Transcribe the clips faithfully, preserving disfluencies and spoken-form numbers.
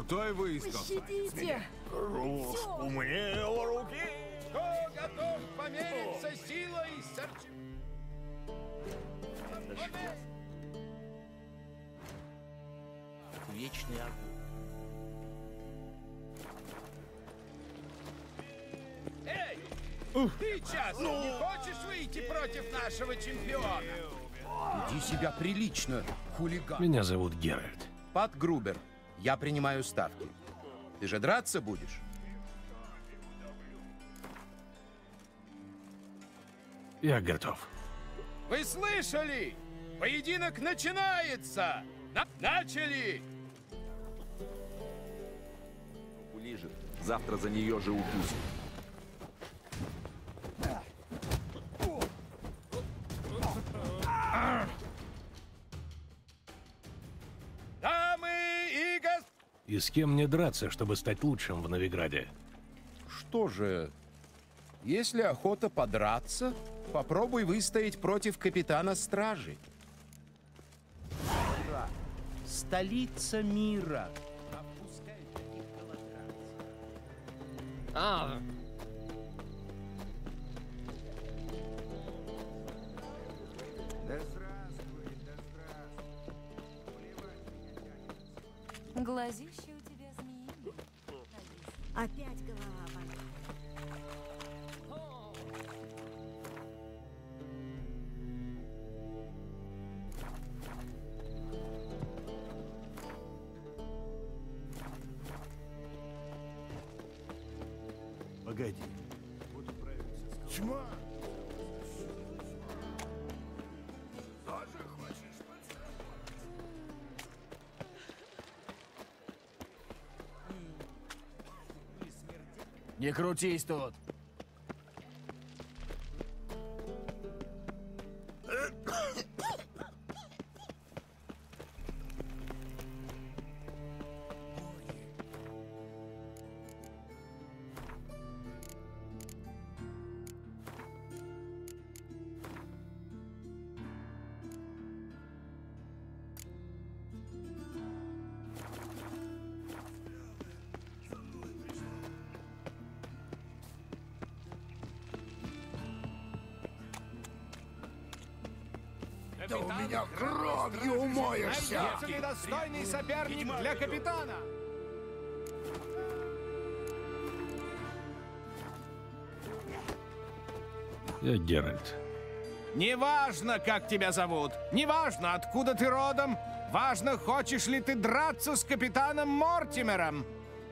крутой выезд. Пощадите! Умнел руки! Кто готов помериться силой с арч... Вечный огонь. Эй! Ты часто не хочешь выйти против нашего чемпиона? Веди себя прилично, хулиган. Меня зовут Геральт. Пат Грубер. Я принимаю ставки. Ты же драться будешь? Я готов. Вы слышали? Поединок начинается! На- начали! Улижет. Завтра за нее же укусит. Дамы и гос... И с кем мне драться, чтобы стать лучшим в Новиграде? Что же, если охота подраться, попробуй выстоять против капитана стражи. Столица мира. Опускай таких голодранцев. А, Да здравствуй, да здравствуй. Глазище у тебя змеиное. Опять голова болит. Погоди. Вот управимся с Чма! Тоже хочешь подстраховать? не крутись тут. Да у меня кровью умоешься! Найдется ли достойный соперник для капитана? Я Геральт. Неважно, как тебя зовут, неважно, откуда ты родом, важно, хочешь ли ты драться с капитаном Мортимером.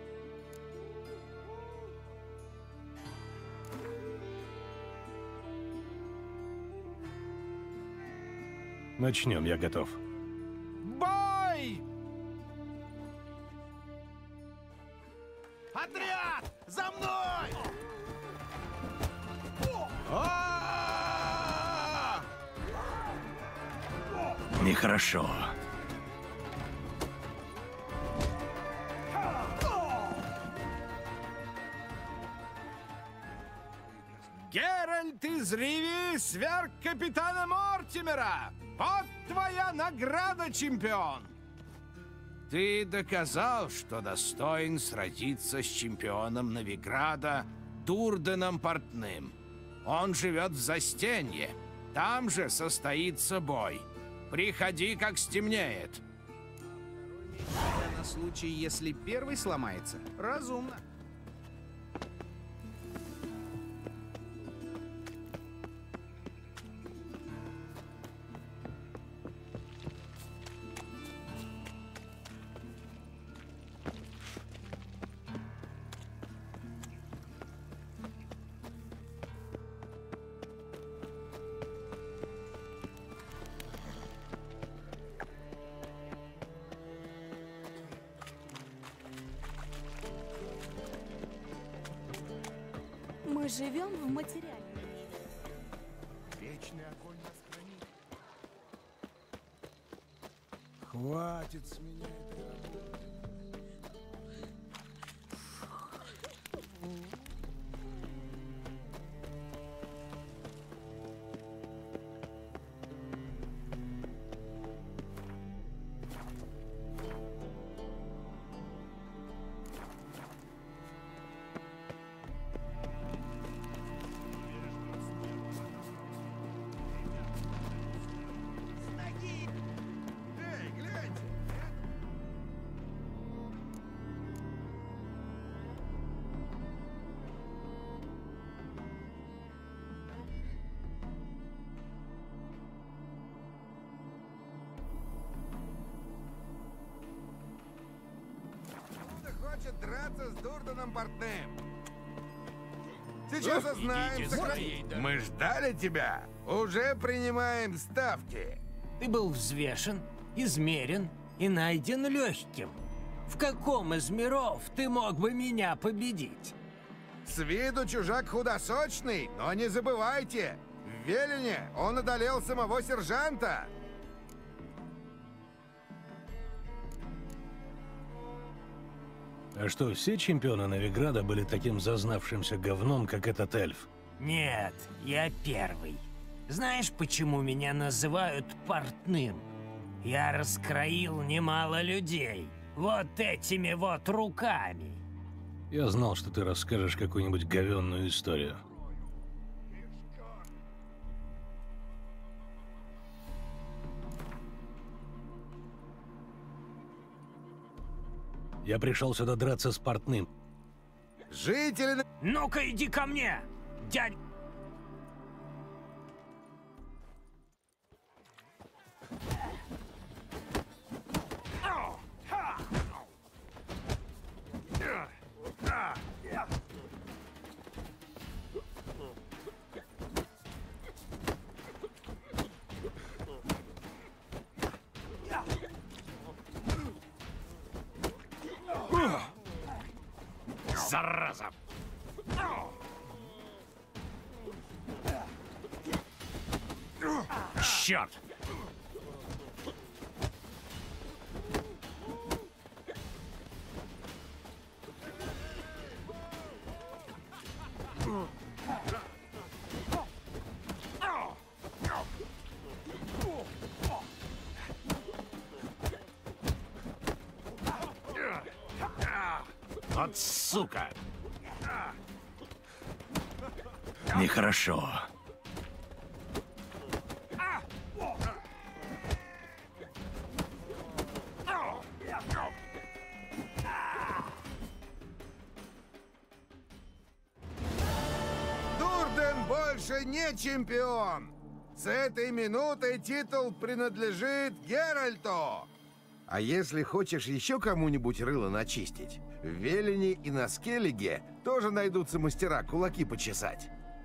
Начнем, я готов. Бой! Отряд! За мной! А! Нехорошо. Геральт из Риви сверг капитана Мортимера! Вот твоя награда, чемпион! Ты доказал, что достоин сразиться с чемпионом Новиграда Дурденом Портным. Он живет в Застенье. Там же состоится бой. Приходи, как стемнеет. На случай, если первый сломается. Разумно. Мы живем в материальном мире. Вечный огонь нас хранит. Хватит с меня этого. драться с Дурданом портным. Сейчас узнаем, сохранить. Мы ждали тебя. Уже принимаем ставки. Ты был взвешен, измерен и найден легким. В каком из миров ты мог бы меня победить? С виду чужак худосочный, но не забывайте, в Велине он одолел самого сержанта. А что, все чемпионы Новиграда были таким зазнавшимся говном, как этот эльф? Нет, я первый. Знаешь, почему меня называют портным? Я раскроил немало людей. Вот этими вот руками. Я знал, что ты расскажешь какую-нибудь говенную историю. Я пришел сюда драться с портным. Жители... Ну-ка, иди ко мне, дядь... Зараза! Черт! Вот сука! Нехорошо. Дурден больше не чемпион. С этой минуты титул принадлежит Геральту. А если хочешь еще кому-нибудь рыло начистить, в Велине и на Скеллиге тоже найдутся мастера кулаки почесать.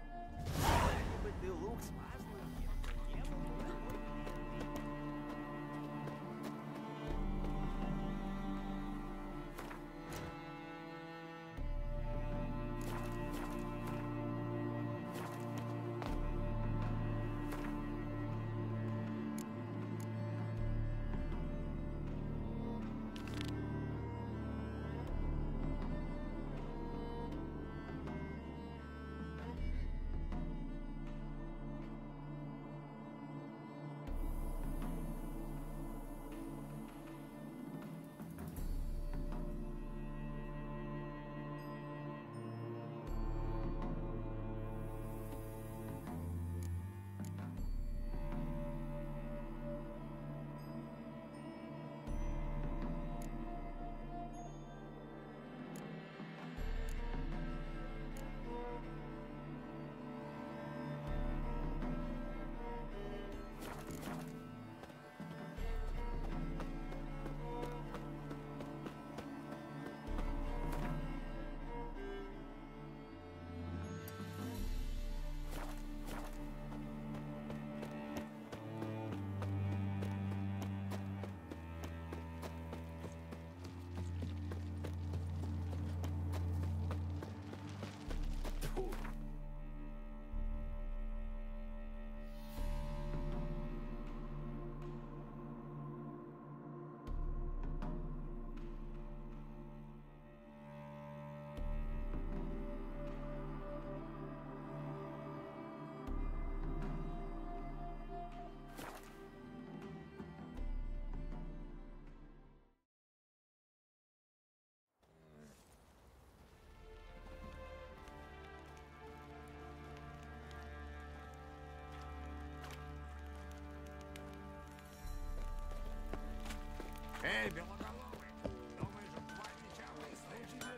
Эй, белоголовый, думаешь, два меча выстоишь?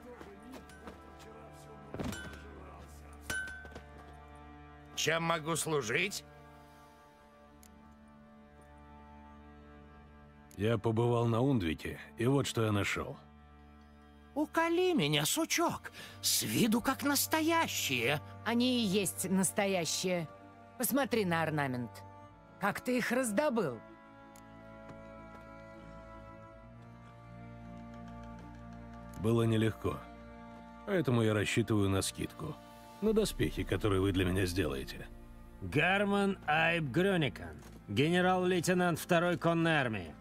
Чем могу служить? Я побывал на Ундвике, и вот что я нашел. Уколи меня, сучок. С виду как настоящие. Они и есть настоящие. Посмотри на орнамент. Как ты их раздобыл? Было нелегко. Поэтому я рассчитываю на скидку. На доспехи, которые вы для меня сделаете. Гарман Айб Грёникан, генерал-лейтенант второй конной армии.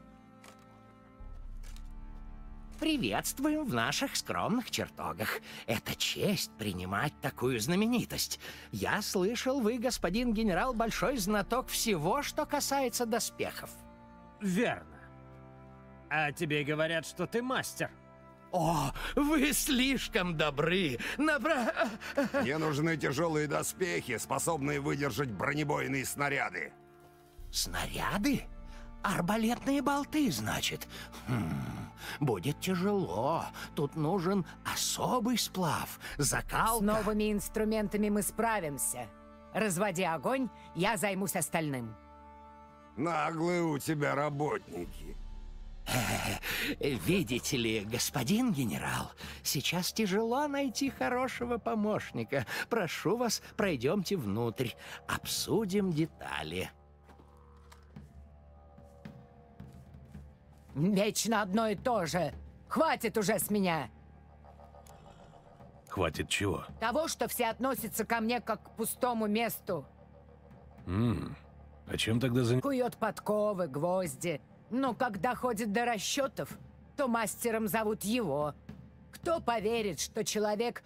Приветствуем в наших скромных чертогах. Это честь принимать такую знаменитость. Я слышал, вы, господин генерал, большой знаток всего, что касается доспехов. Верно. А тебе говорят, что ты мастер. О, вы слишком добры. Набра... Мне нужны тяжелые доспехи, способные выдержать бронебойные снаряды. Снаряды? Арбалетные болты, значит. Хм, будет тяжело. Тут нужен особый сплав, закалка. С новыми инструментами мы справимся. Разводи огонь, я займусь остальным. Наглые у тебя работники. Видите ли, господин генерал, сейчас тяжело найти хорошего помощника. Прошу вас, пройдемте внутрь, обсудим детали. Вечно одно и то же. Хватит уже с меня. Хватит чего? Того, что все относятся ко мне как к пустому месту. Ммм, а чем тогда занимаетесь? Кует подковы, гвозди. Но когда ходит до расчетов, то мастером зовут его. Кто поверит, что человек...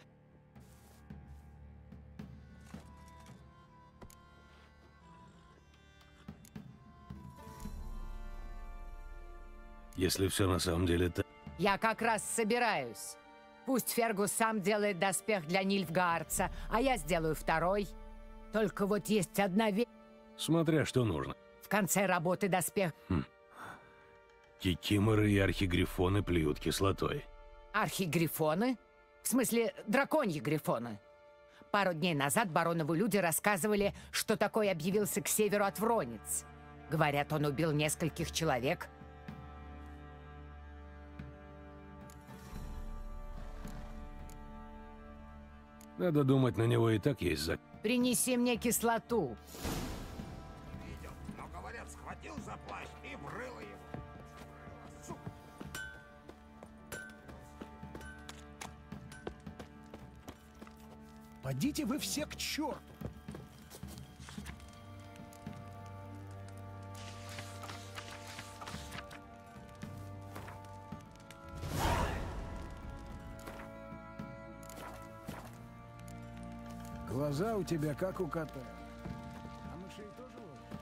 Если все на самом деле так... Я как раз собираюсь. Пусть Фергус сам делает доспех для Нильфгаарца, а я сделаю второй. Только вот есть одна вещь. Смотря что нужно. В конце работы доспех... Кикиморы и архигрифоны плюют кислотой. Архигрифоны? В смысле, драконьи грифоны. Пару дней назад бароновы люди рассказывали, что такой объявился к северу от Вронец. Говорят, он убил нескольких человек. Надо думать, на него и так есть зак... Принеси мне кислоту. Видел, но говорят, схватил за плащ и врыло его. Подите вы все к черту! Глаза у тебя как у кота. А мышей тоже ловишь?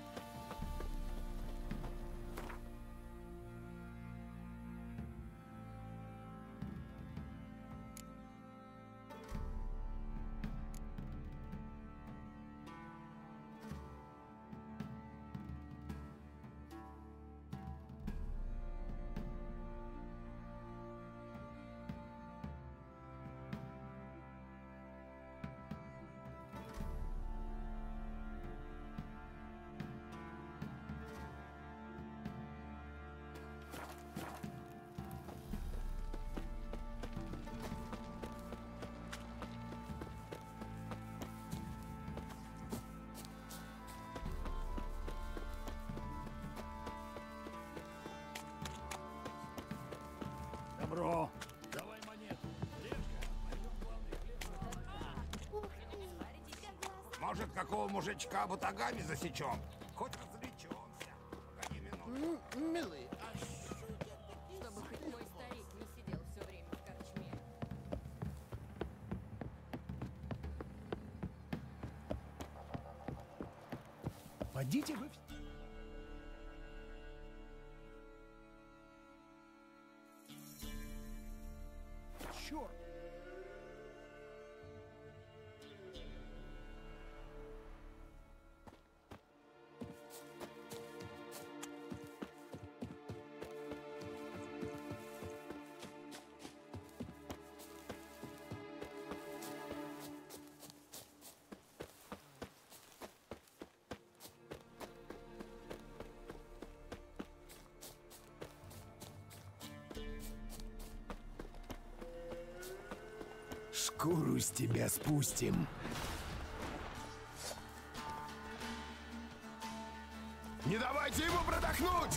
Добро. Давай монету. Может, какого мужичка батагами засечем? Хоть развлечемся. Погоди минуту. Милый, а чтобы хоть мой старик не сидел все время в корчме. Подите вы... Черт! Шкуру с тебя спустим. Не давайте ему продохнуть!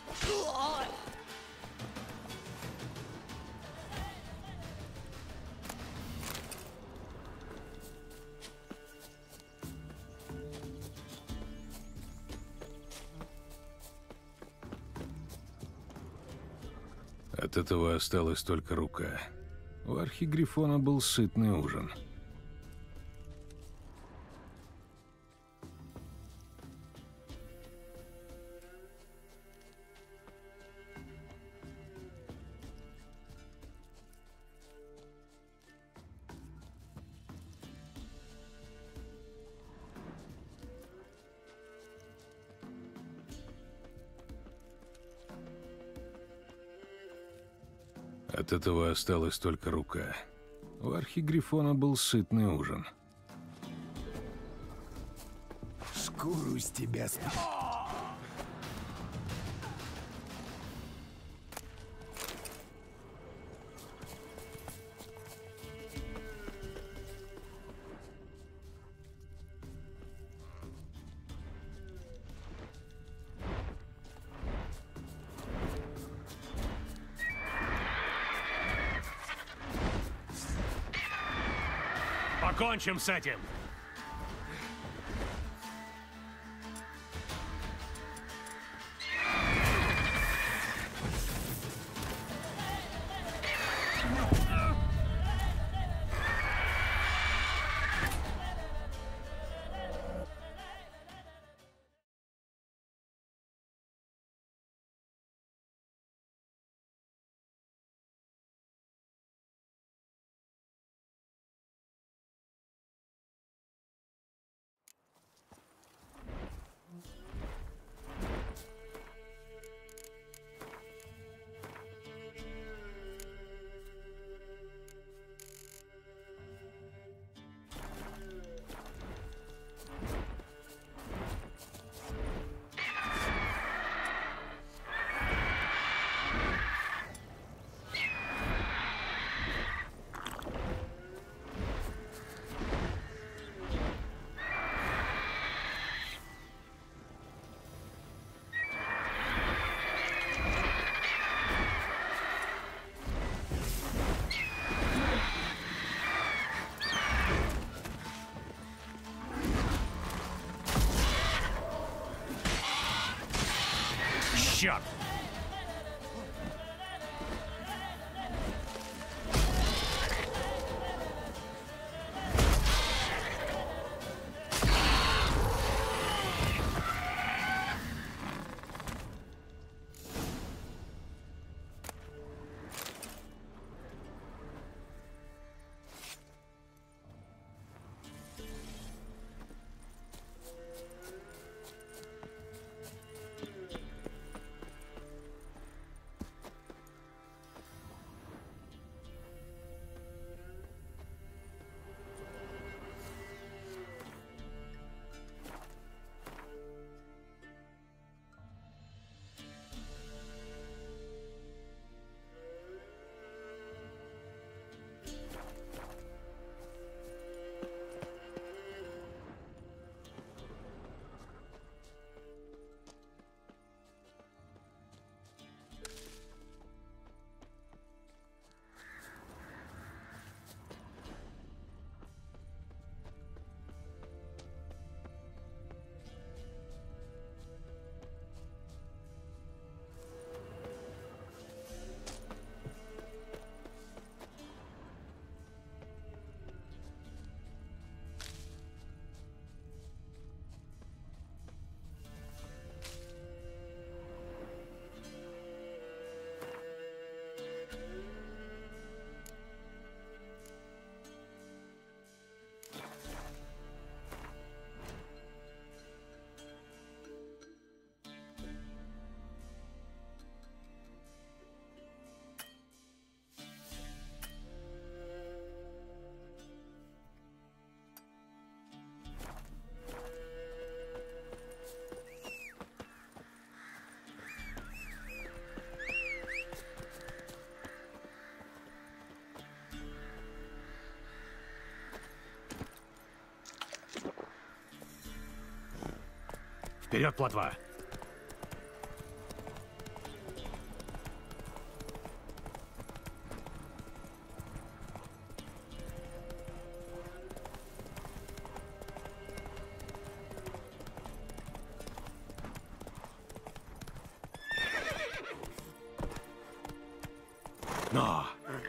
От этого осталась только рука. У архигрифона был сытный ужин. От этого осталась только рука. У архигрифона был сытный ужин. Шкуру с тебя спустим. Покончим с этим! Черт! Вперед, плотва! Но!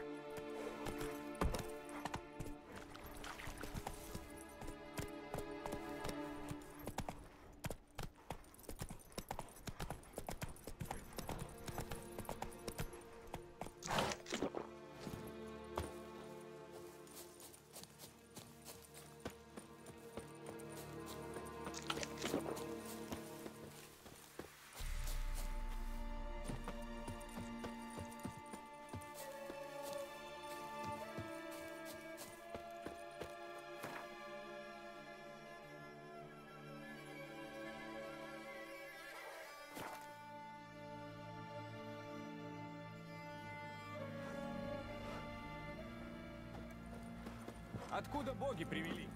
Откуда боги привели?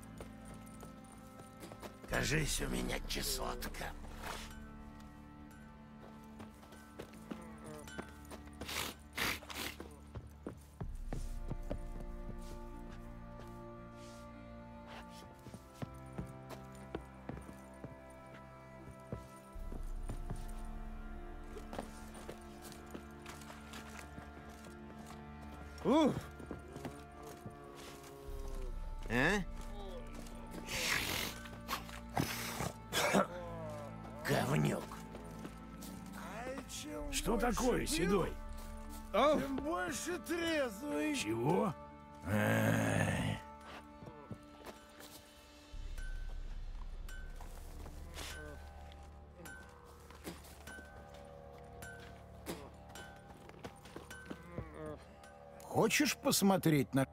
Кажись, у меня чесотка. Ух! А? Говнюк. Что такое, Седой? Тем больше трезвый. Чего? Хочешь посмотреть на...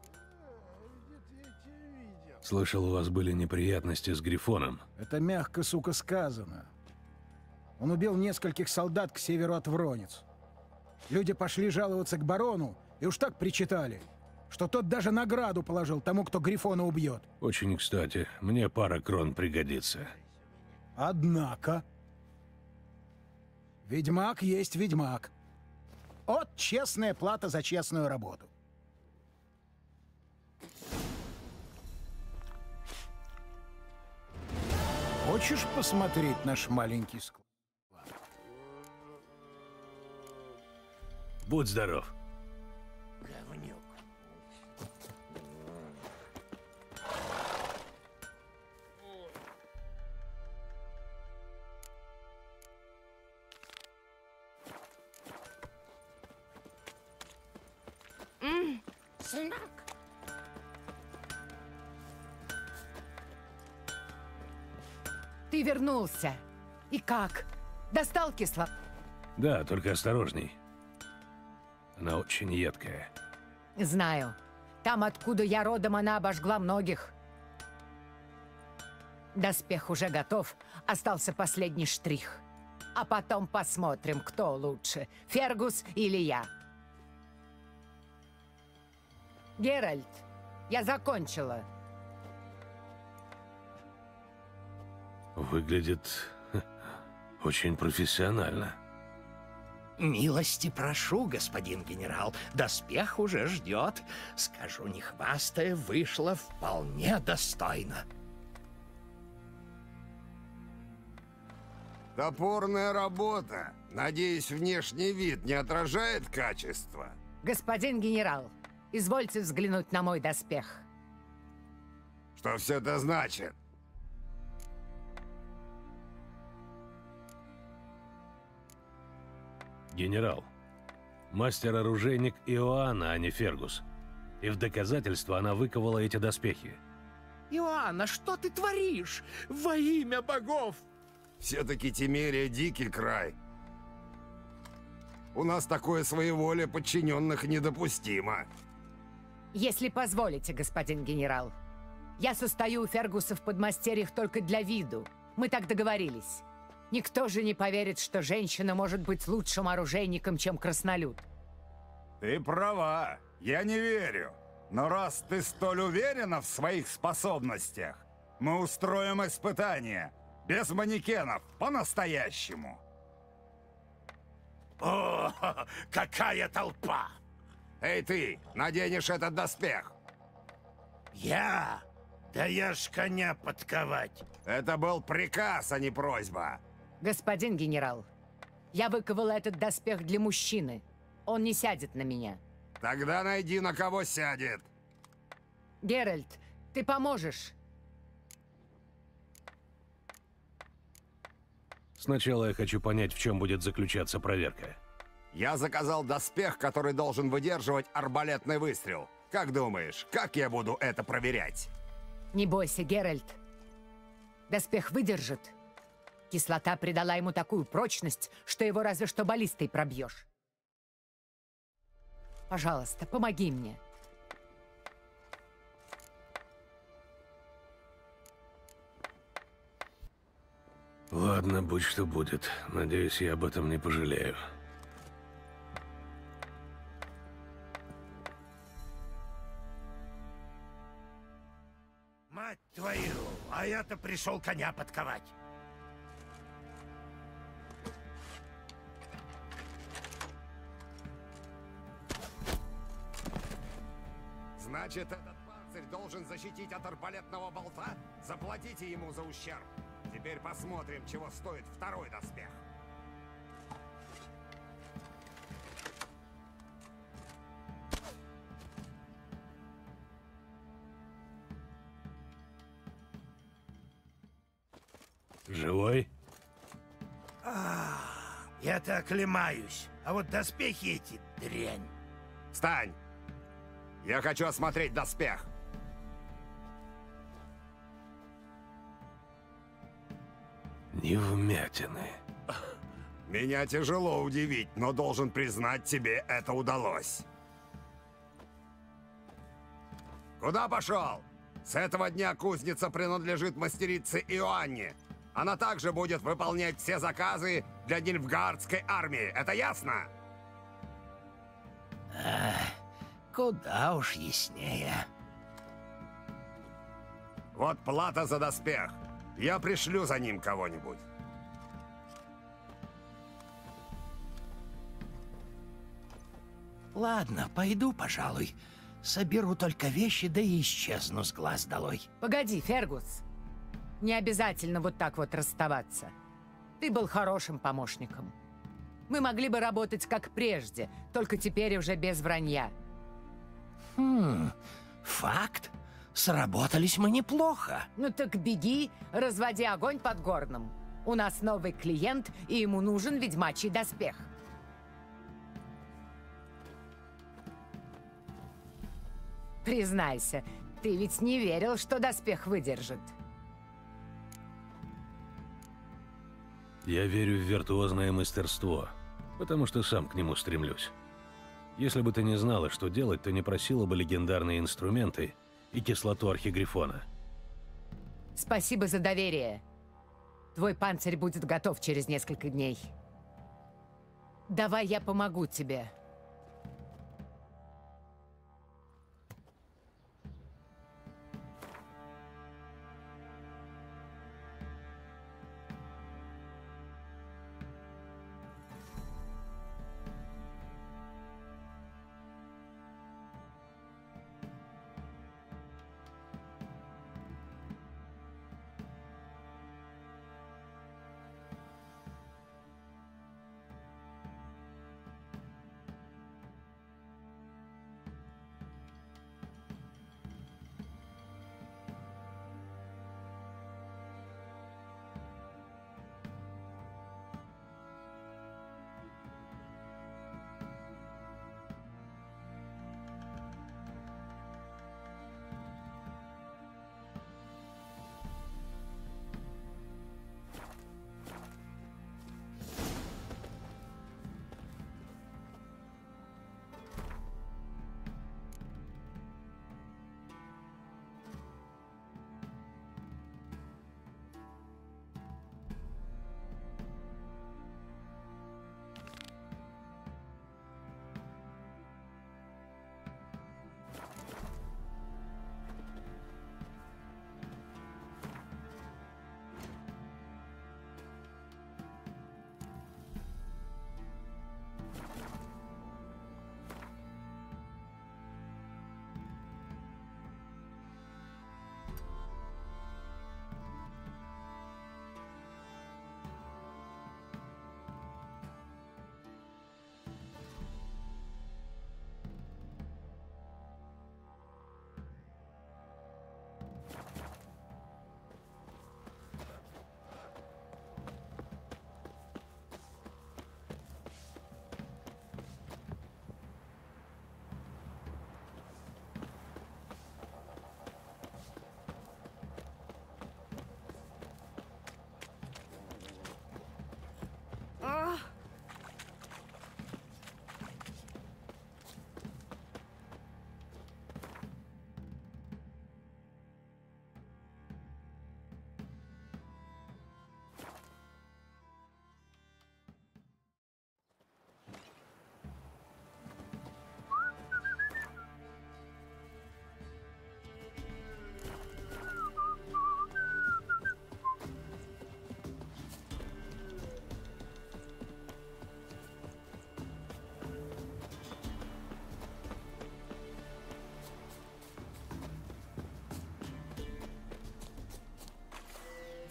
Слышал, у вас были неприятности с Грифоном. Это мягко, сука, сказано. Он убил нескольких солдат к северу от Вронец. Люди пошли жаловаться к барону, и уж так причитали, что тот даже награду положил тому, кто Грифона убьет. Очень кстати, мне пара крон пригодится. Однако... Ведьмак есть ведьмак. Вот честная плата за честную работу. Хочешь посмотреть наш маленький склад? Будь здоров. Говнюк. М, сынок. Ты вернулся. И как? Достал кисло? Да, только осторожней. Она очень едкая. Знаю. Там, откуда я родом, она обожгла многих. Доспех уже готов. Остался последний штрих. А потом посмотрим, кто лучше. Фергус или я. Геральт, я закончила. Выглядит очень профессионально. Милости прошу, господин генерал. Доспех уже ждет. Скажу, не хвастая, вышло вполне достойно. Топорная работа. Надеюсь, внешний вид не отражает качества. Господин генерал, извольте взглянуть на мой доспех. Что все это значит? Генерал, мастер-оружейник Иоанна, а не Фергус. И в доказательство она выковала эти доспехи. Иоанна, что ты творишь? Во имя богов! Все-таки Тимерия дикий край. У нас такое своеволие подчиненных недопустимо. Если позволите, господин генерал. Я состою у Фергуса в подмастерьях только для виду. Мы так договорились. Никто же не поверит, что женщина может быть лучшим оружейником, чем краснолюд. Ты права, я не верю. Но раз ты столь уверена в своих способностях, мы устроим испытание. Без манекенов, по-настоящему. О, какая толпа! Эй ты, наденешь этот доспех. Я? Да я ж коня подковать. Это был приказ, а не просьба. Господин генерал, я выковала этот доспех для мужчины. Он не сядет на меня. Тогда найди, на кого сядет. Геральт, ты поможешь? Сначала я хочу понять, в чем будет заключаться проверка. Я заказал доспех, который должен выдерживать арбалетный выстрел. Как думаешь, как я буду это проверять? Не бойся, Геральт. Доспех выдержит. Кислота придала ему такую прочность, что его разве что баллистой пробьешь. Пожалуйста, помоги мне. Ладно, будь что будет. Надеюсь, я об этом не пожалею. Мать твою, а я-то пришел коня подковать. Значит, этот панцирь должен защитить от арбалетного болта? Заплатите ему за ущерб. Теперь посмотрим, чего стоит второй доспех. Живой? А, я-то оклемаюсь, а вот доспехи эти дрянь. Встань! Я хочу осмотреть доспех. Ни вмятины. Меня тяжело удивить, но должен признать, тебе это удалось. Куда пошел? С этого дня кузница принадлежит мастерице Иоанне. Она также будет выполнять все заказы для Нильфгаардской армии. Это ясно? Ах, куда уж яснее. Вот плата за доспех. Я пришлю за ним кого-нибудь. Ладно, пойду, пожалуй. Соберу только вещи, да и исчезну с глаз долой. Погоди, Фергус. Не обязательно вот так вот расставаться. Ты был хорошим помощником. Мы могли бы работать как прежде, только теперь уже без вранья. Хм, факт. Сработались мы неплохо. Ну так беги, разводи огонь под горном. У нас новый клиент, и ему нужен ведьмачий доспех. Признайся, ты ведь не верил, что доспех выдержит. Я верю в виртуозное мастерство, потому что сам к нему стремлюсь. Если бы ты не знала, что делать, то не просила бы легендарные инструменты и кислоту архигрифона. Спасибо за доверие. Твой панцирь будет готов через несколько дней. Давай я помогу тебе.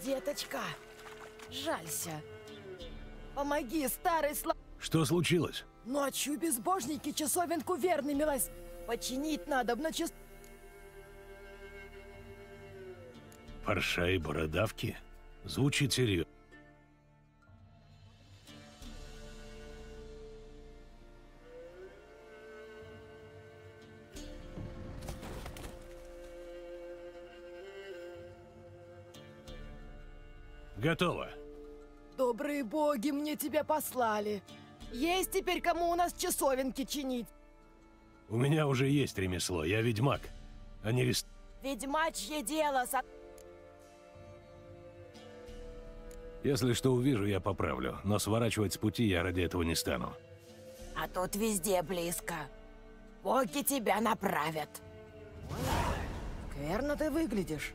Деточка, жалься. Помоги, старый слаб... Что случилось? Ночью безбожники часовенку верный милость. Починить надо, но час... Парша и бородавки? Звучит серьезно. Готово. Добрые боги мне тебя послали. Есть теперь кому у нас часовенки чинить. У меня уже есть ремесло, я ведьмак, а не рес... Ведьмачье дело, со... Если что увижу, я поправлю, но сворачивать с пути я ради этого не стану. А тут везде близко. Боги тебя направят. Скверно ты выглядишь.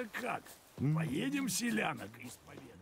это как? Поедем селянок исповедовать.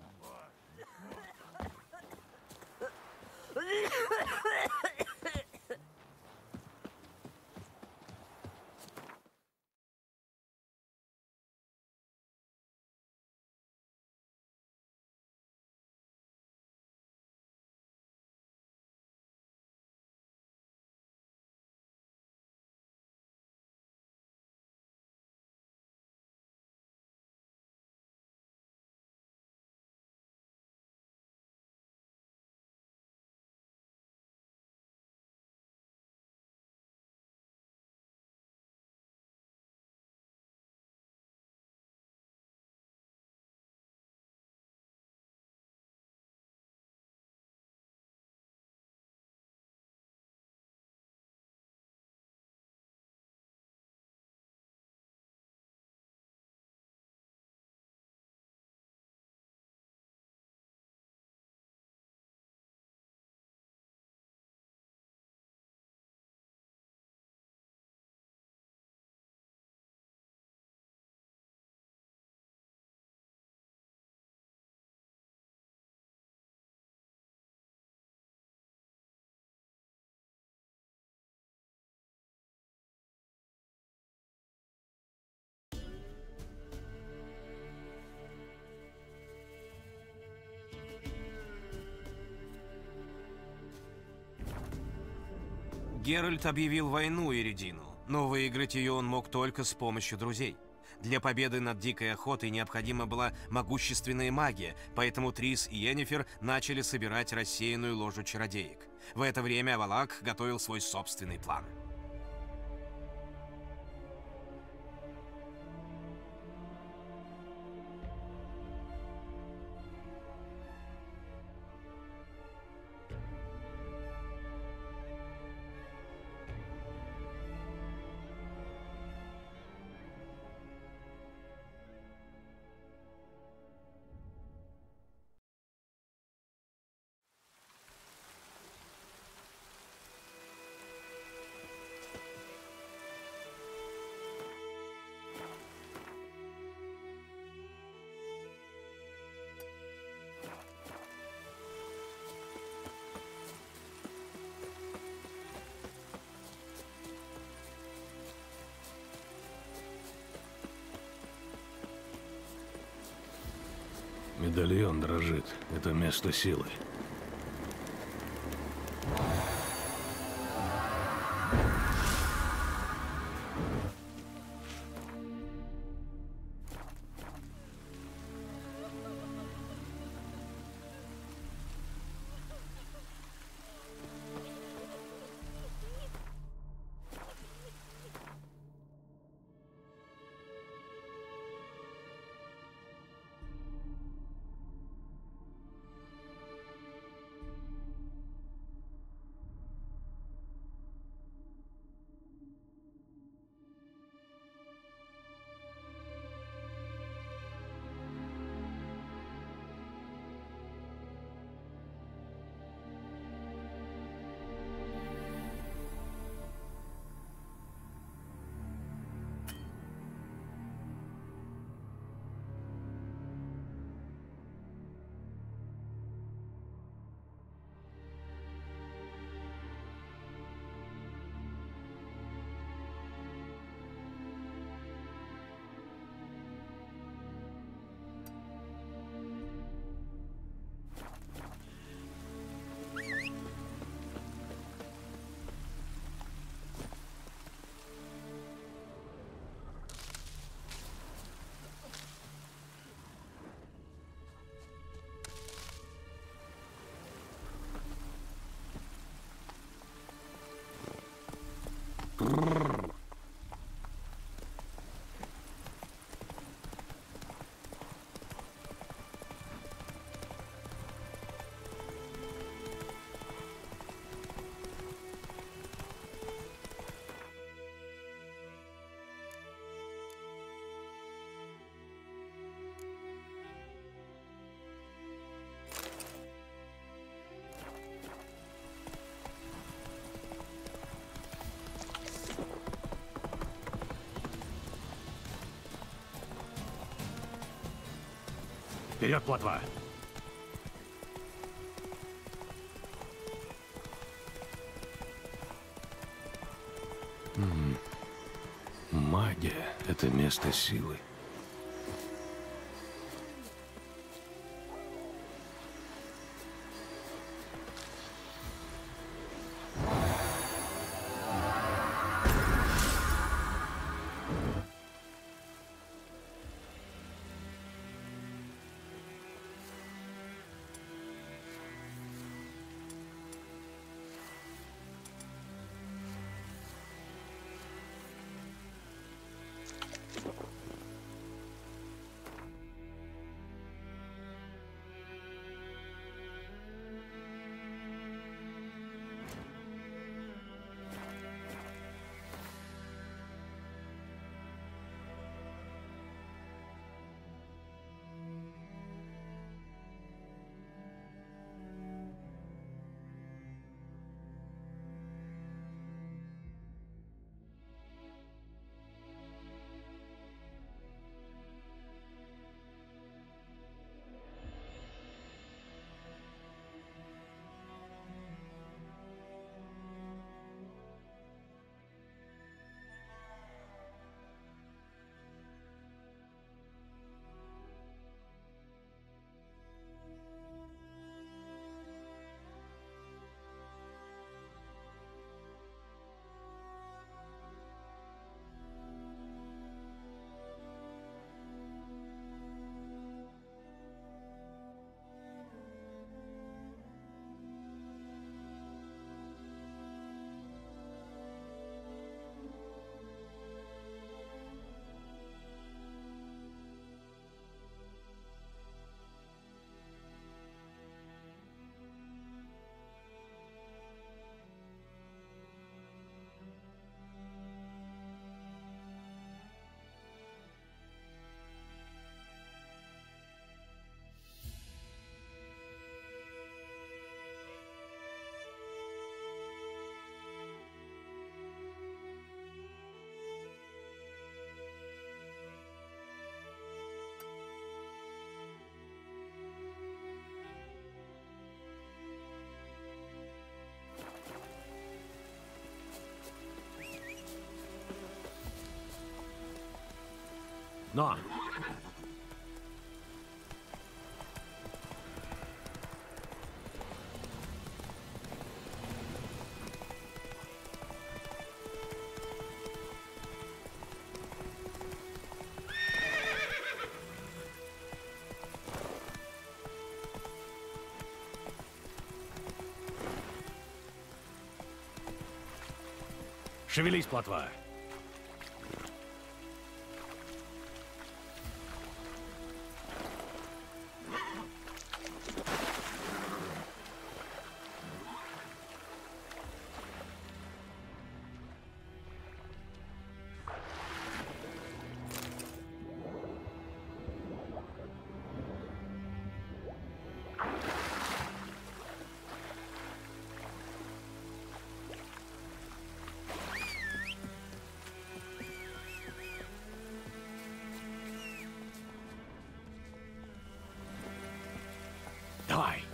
Геральт объявил войну Иридину, но выиграть ее он мог только с помощью друзей. Для победы над дикой охотой необходима была могущественная магия, поэтому Трис и Йеннифер начали собирать рассеянную ложу чародеек. В это время Авалак готовил свой собственный план. Медальон дрожит. Это место силы. Вперед, плотва! М-м. Магия — это место силы. Но! Шевелись, плотва! Давай!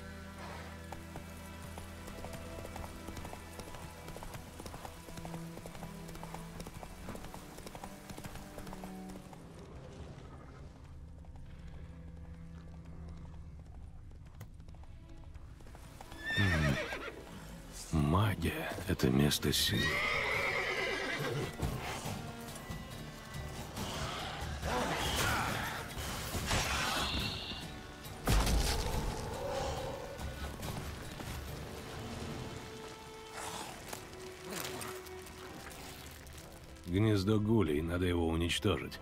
Магия — это место силы. Гнездо гулей, надо его уничтожить.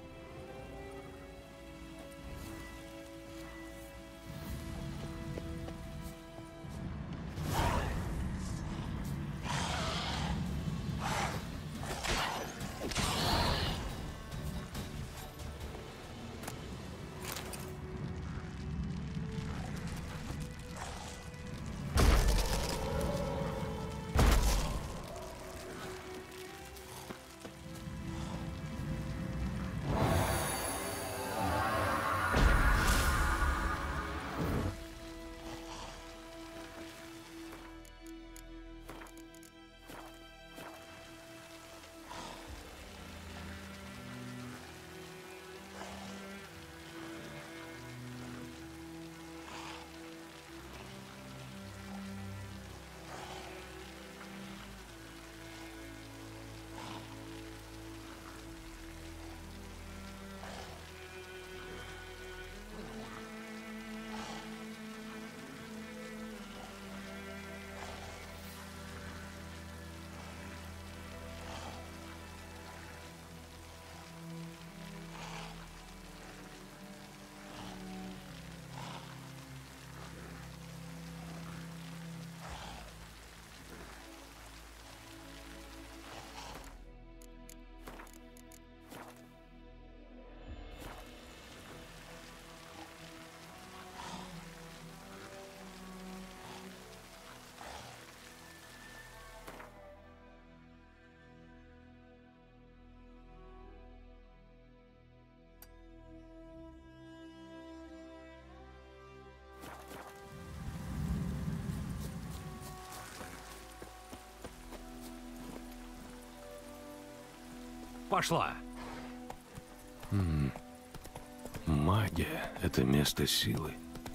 Пошла. М-м. Магия — это место силы.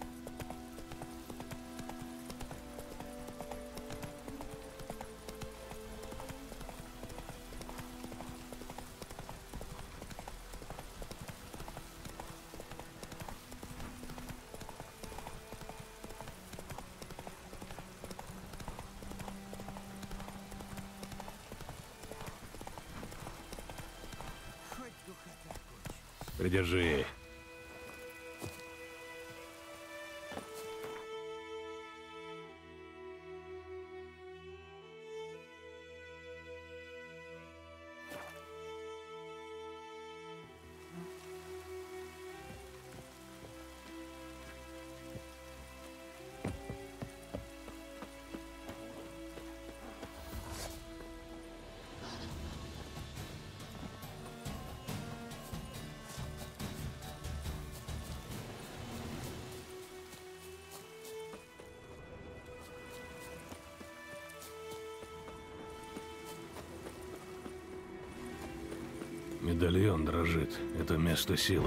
Придержи. Медальон дрожит. Это место силы.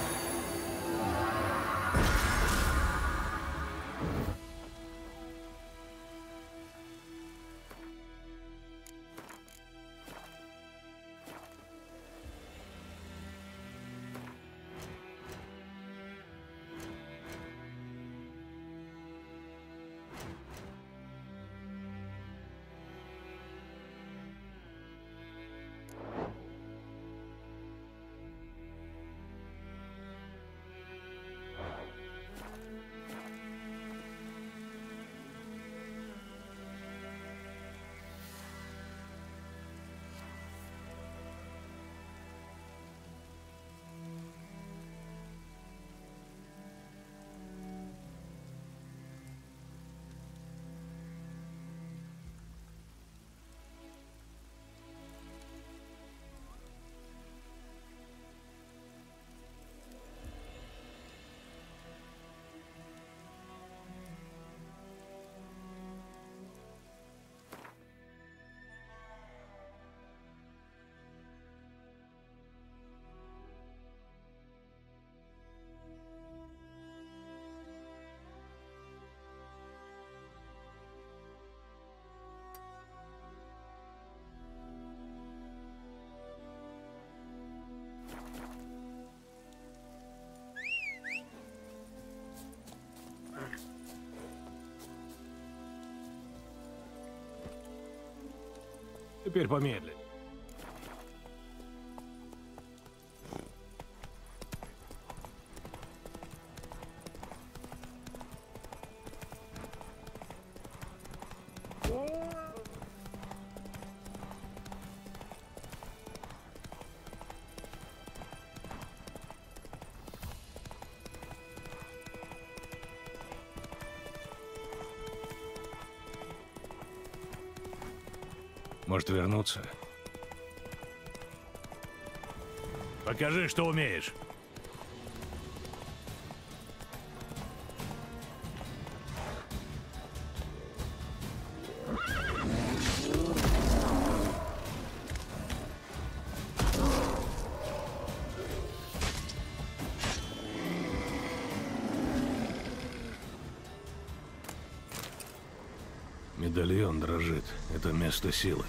Теперь помедленнее. Может вернуться? Покажи, что умеешь. Медальон дрожит. Это место силы.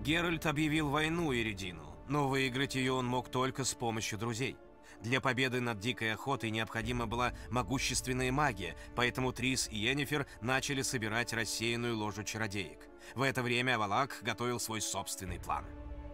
Геральт объявил войну Эридину, но выиграть ее он мог только с помощью друзей. Для победы над дикой охотой необходима была могущественная магия, поэтому Трис и Йеннифер начали собирать рассеянную ложу чародеек. В это время Авалак готовил свой собственный план.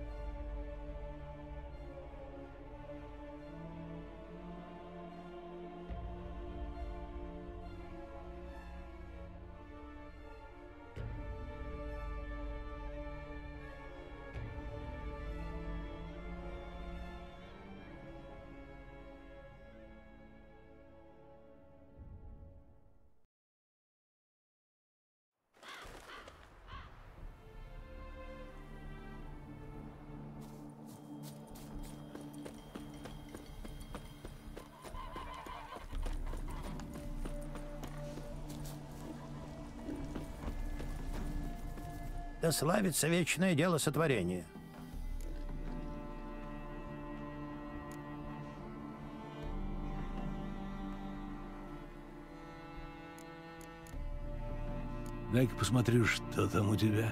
Да славится вечное дело сотворения. Дай-ка посмотрю, что там у тебя.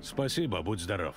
Спасибо, будь здоров.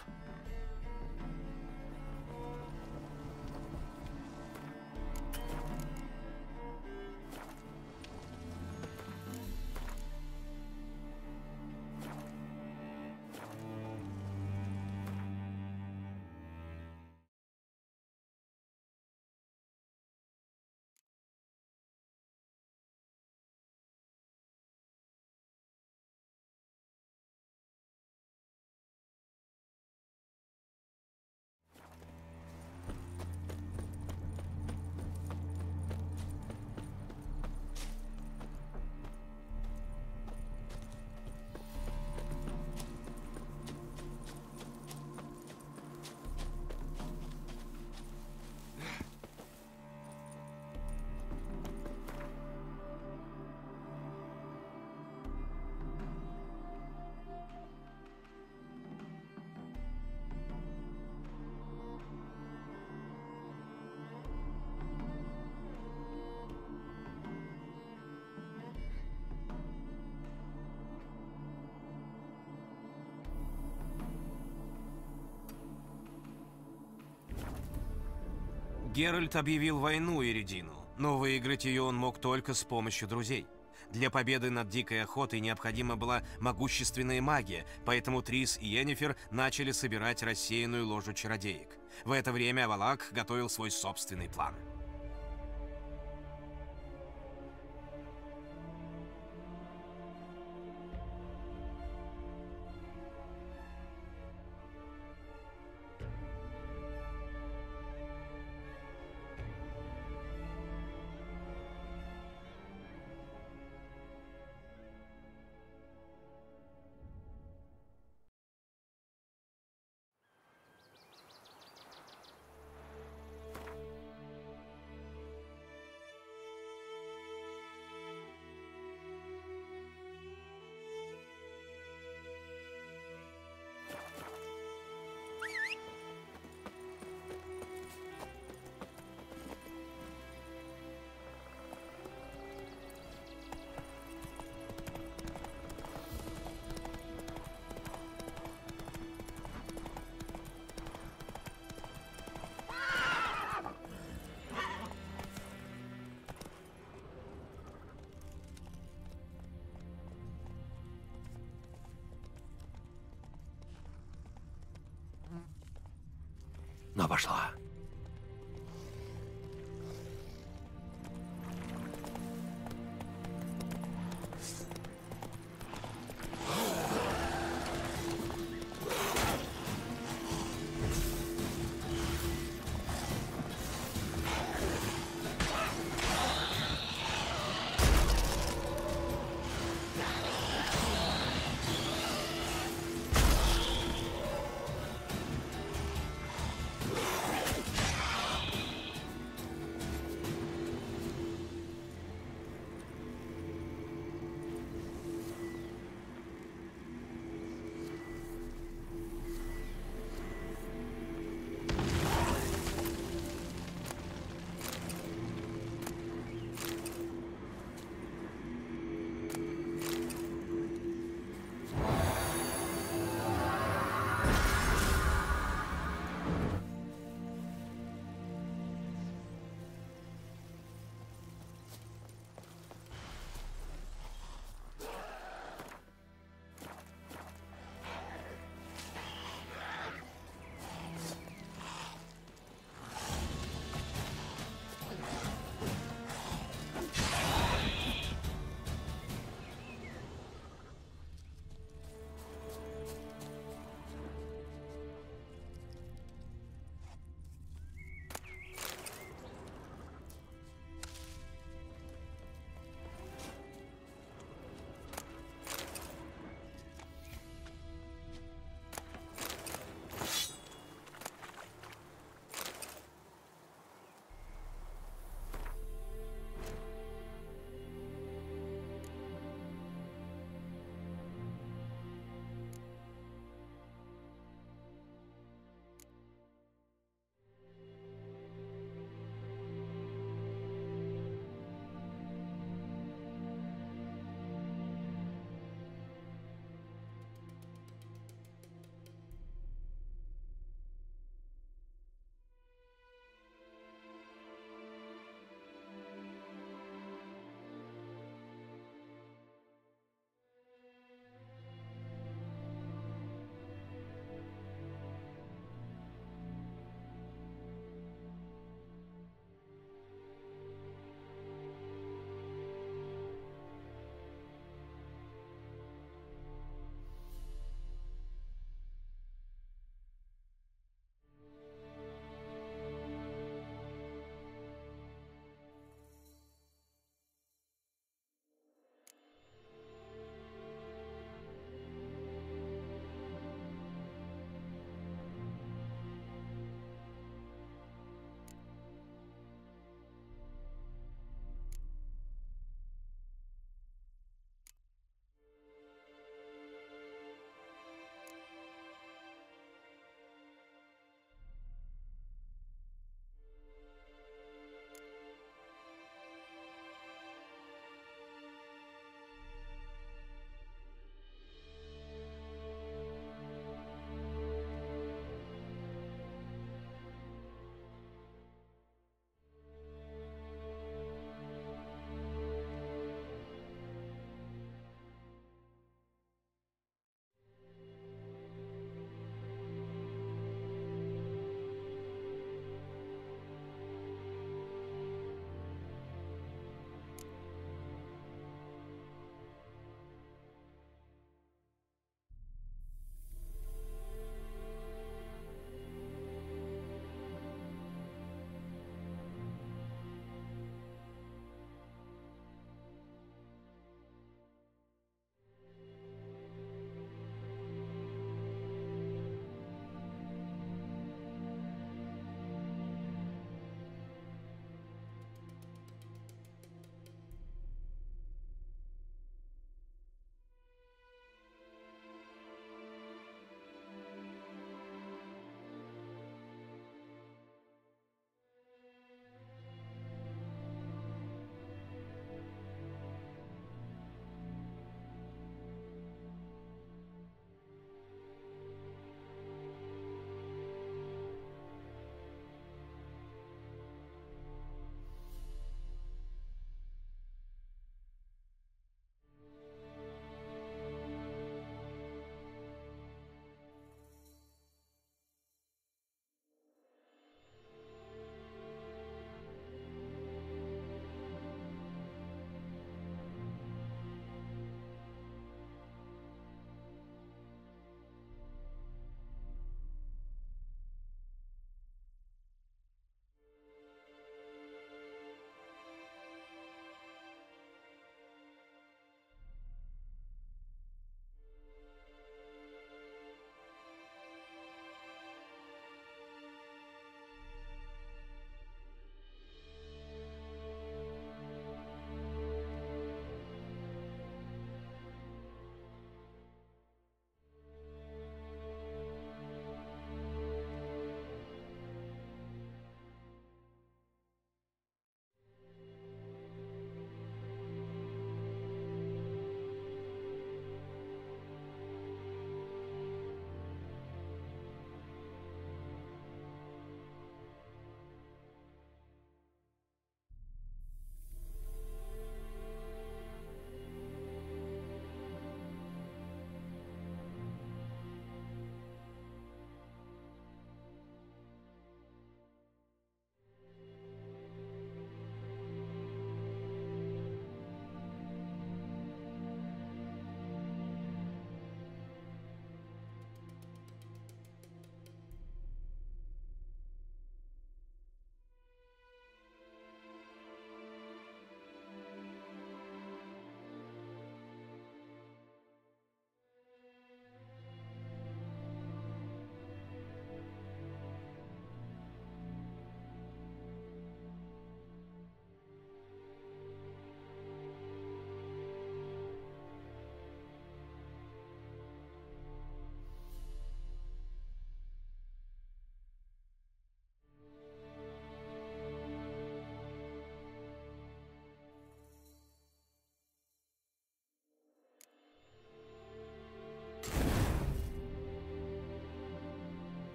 Геральт объявил войну Эридину, но выиграть ее он мог только с помощью друзей. Для победы над дикой охотой необходима была могущественная магия, поэтому Трис и Йеннифер начали собирать рассеянную ложу чародеек. В это время Авалак готовил свой собственный план. Но пошла.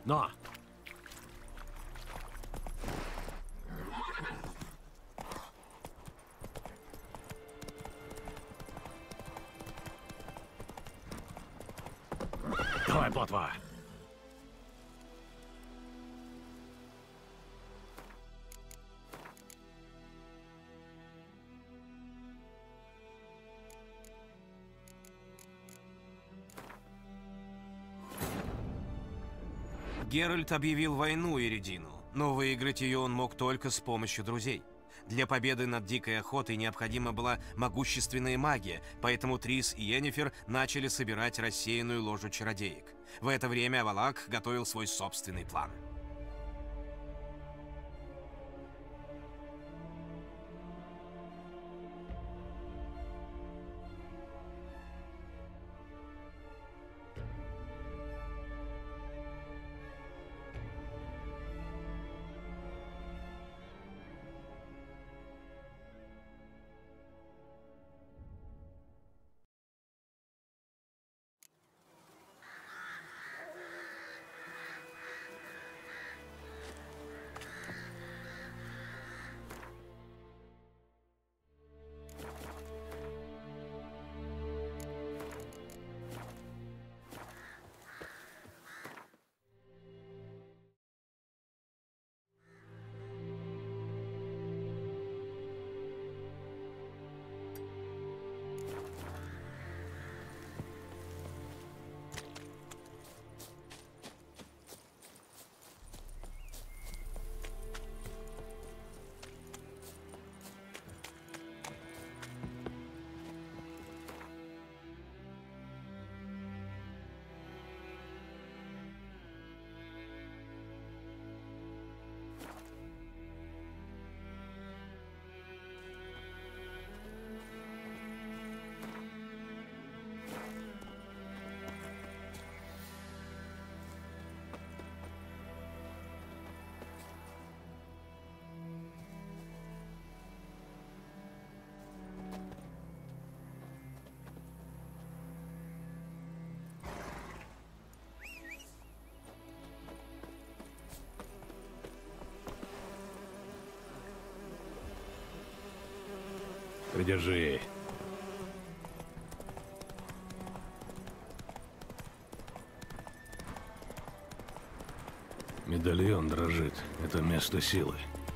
Но! Давай, плотва! Геральт объявил войну Эридину, но выиграть ее он мог только с помощью друзей. Для победы над Дикой Охотой необходима была могущественная магия, поэтому Трис и Йеннифер начали собирать рассеянную ложу чародеек. В это время Авалак готовил свой собственный план. Придержи. Медальон дрожит. Это место силы.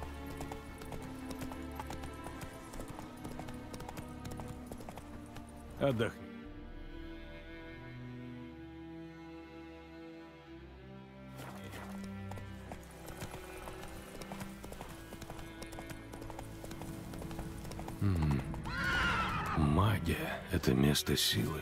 Отдохни. М-м. Магия — это место силы.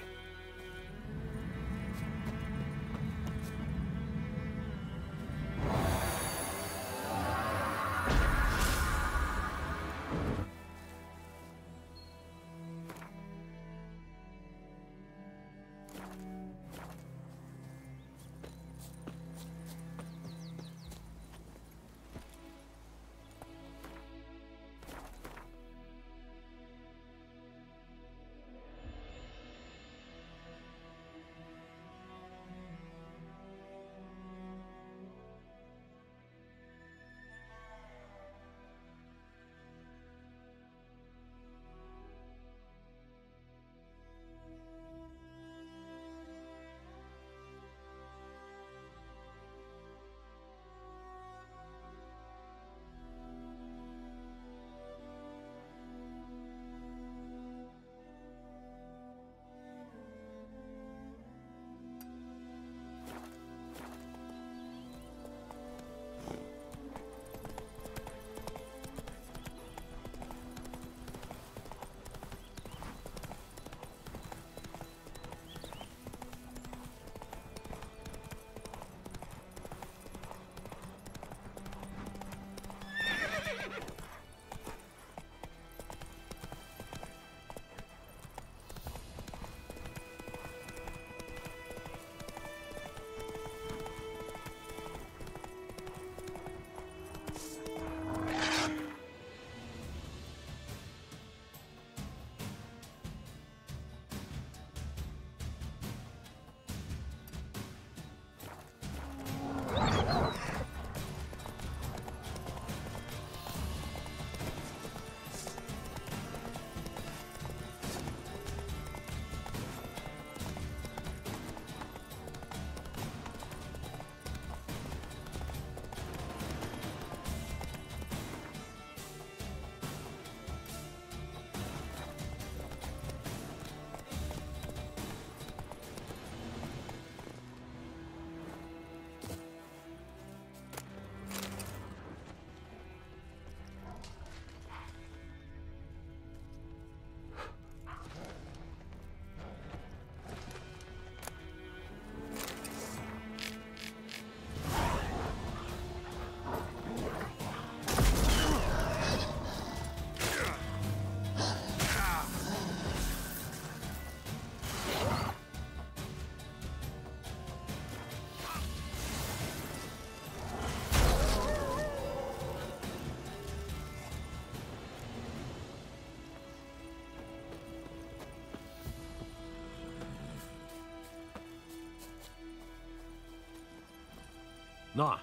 Но!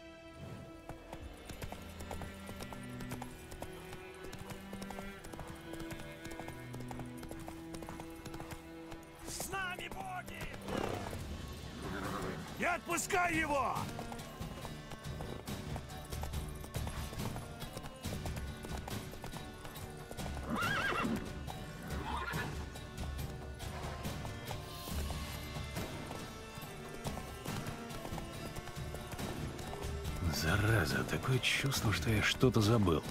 С нами боги! Не отпускай его! Зараза, такое чувство, что я что-то забыл.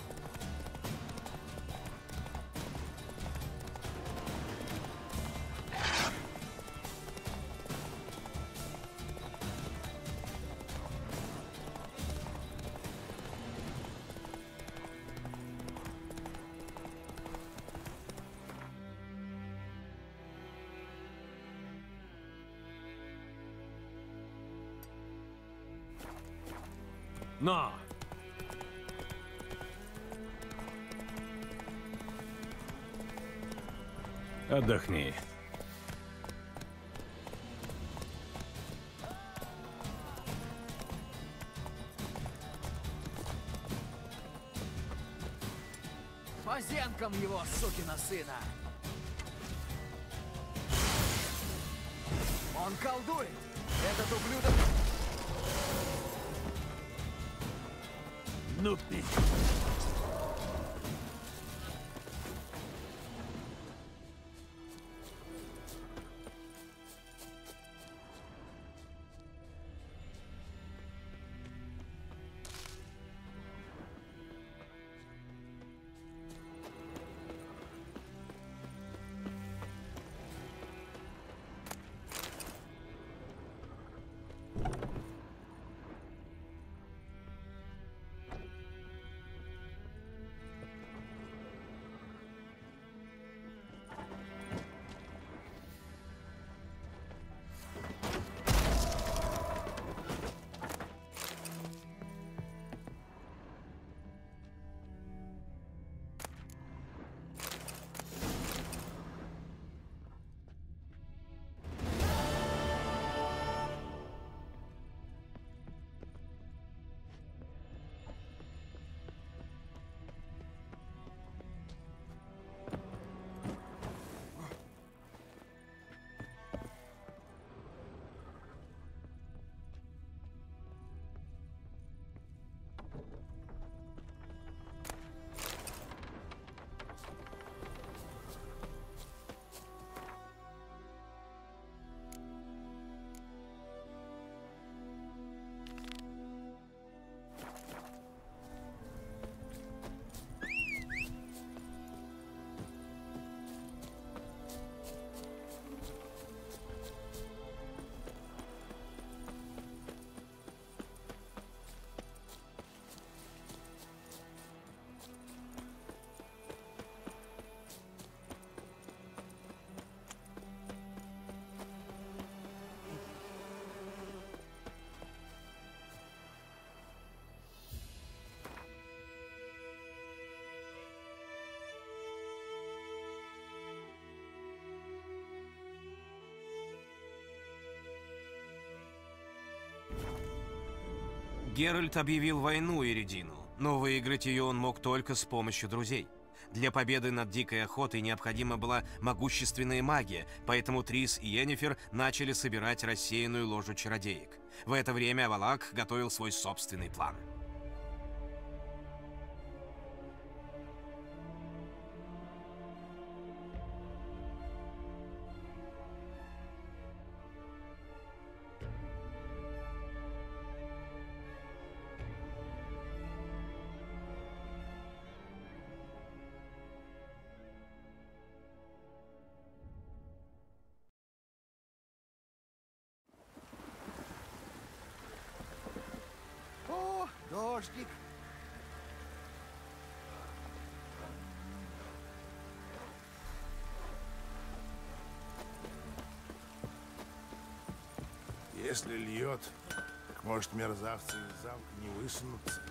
Но! Отдохни. По зенкам его, сукина сына! Он колдует! Этот ублюдок... Ну ты! Геральт объявил войну Эридину, но выиграть ее он мог только с помощью друзей. Для победы над дикой охотой необходима была могущественная магия, поэтому Трис и Йеннифер начали собирать рассеянную ложу чародеек. В это время Авалак готовил свой собственный план. О, дождик! Если льет, так может мерзавцы из замка не высунутся.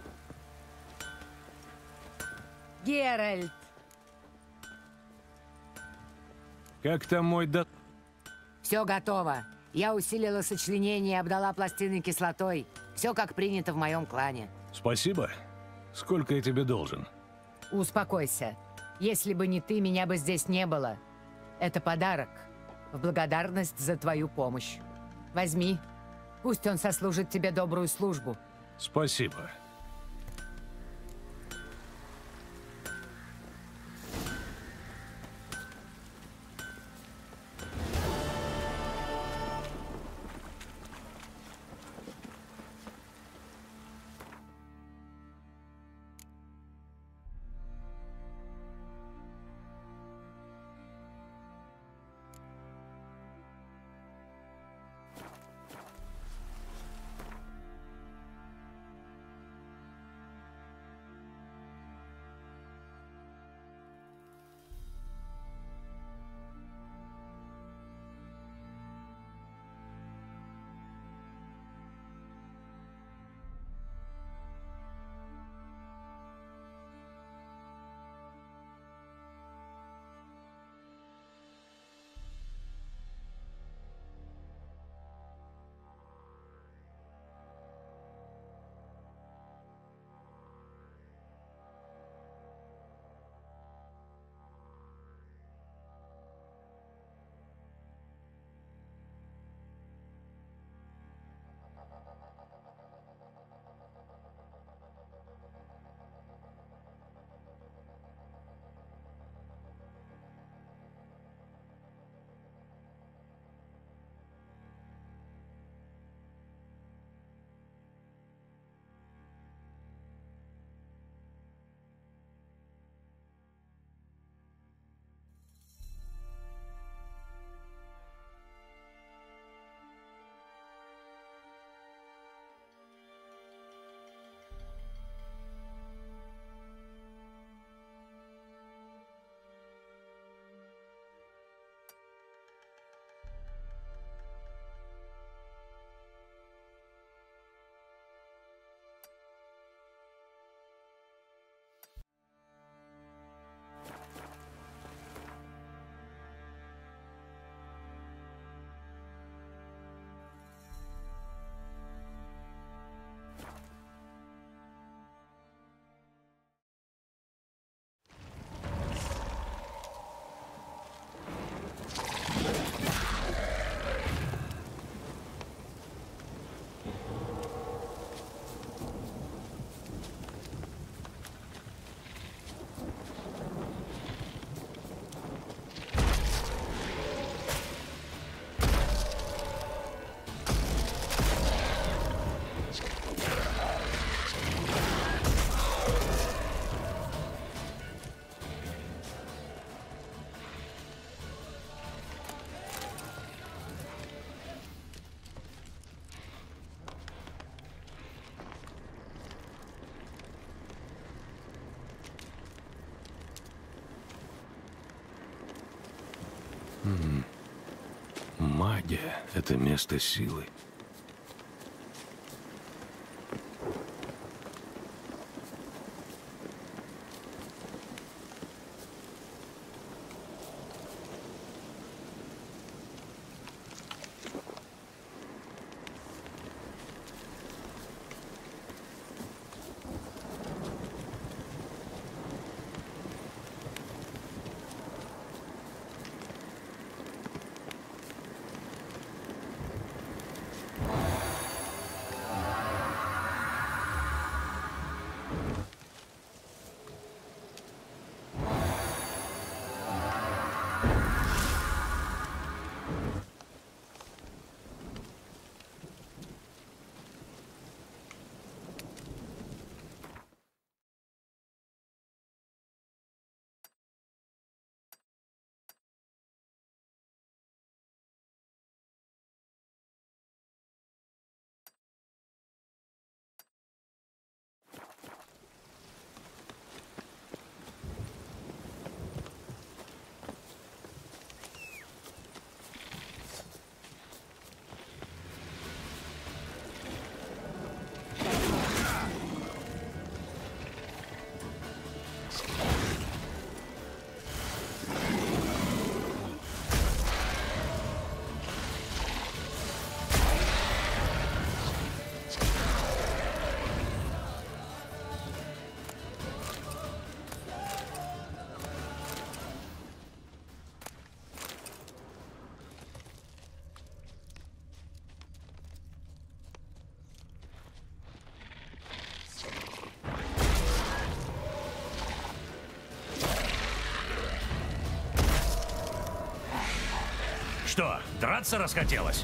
Геральт! Как там мой дат... Все готово. Я усилила сочленение и обдала пластины кислотой. Все как принято в моем клане. Спасибо. Сколько я тебе должен? Успокойся. Если бы не ты, меня бы здесь не было. Это подарок. В благодарность за твою помощь. Возьми. Пусть он сослужит тебе добрую службу. Спасибо. М-м. Магия — это место силы. Что, драться расхотелось?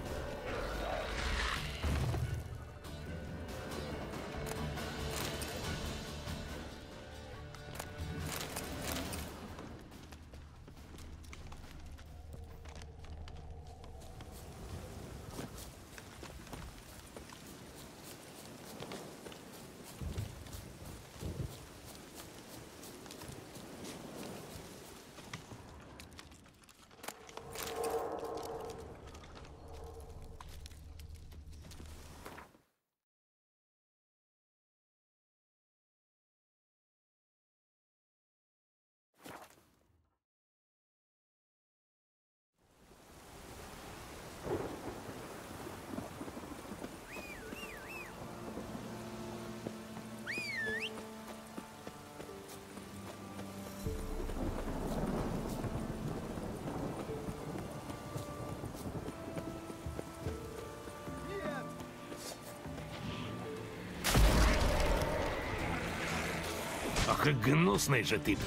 Ах, и гнусный же ты.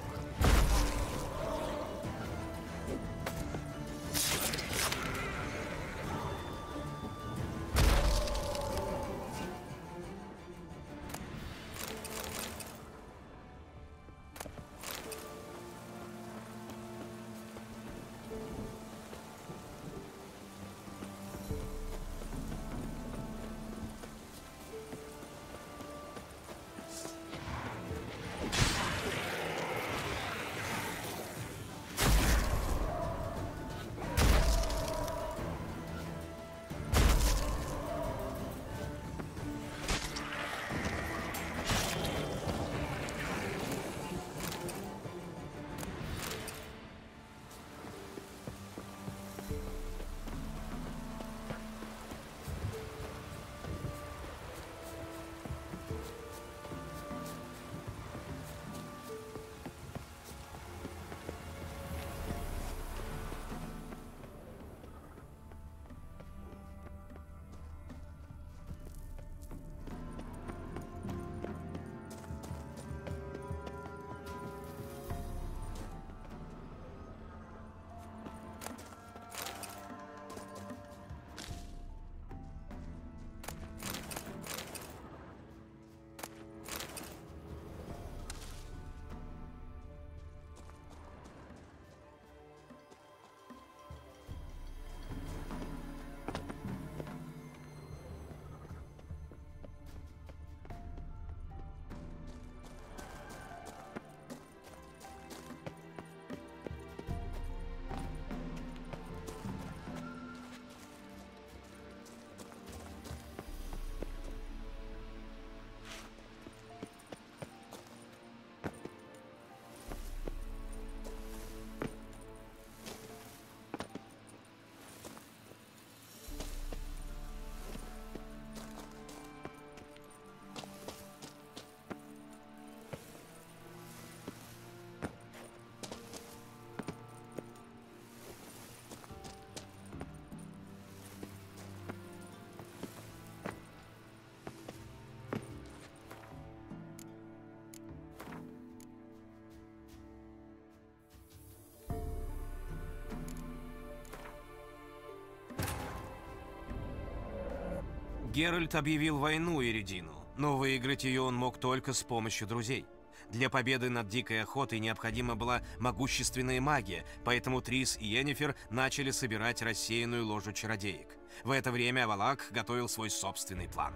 Геральт объявил войну Эридину, но выиграть ее он мог только с помощью друзей. Для победы над дикой охотой необходима была могущественная магия, поэтому Трис и Йеннифер начали собирать рассеянную ложу чародеек. В это время Авалак готовил свой собственный план.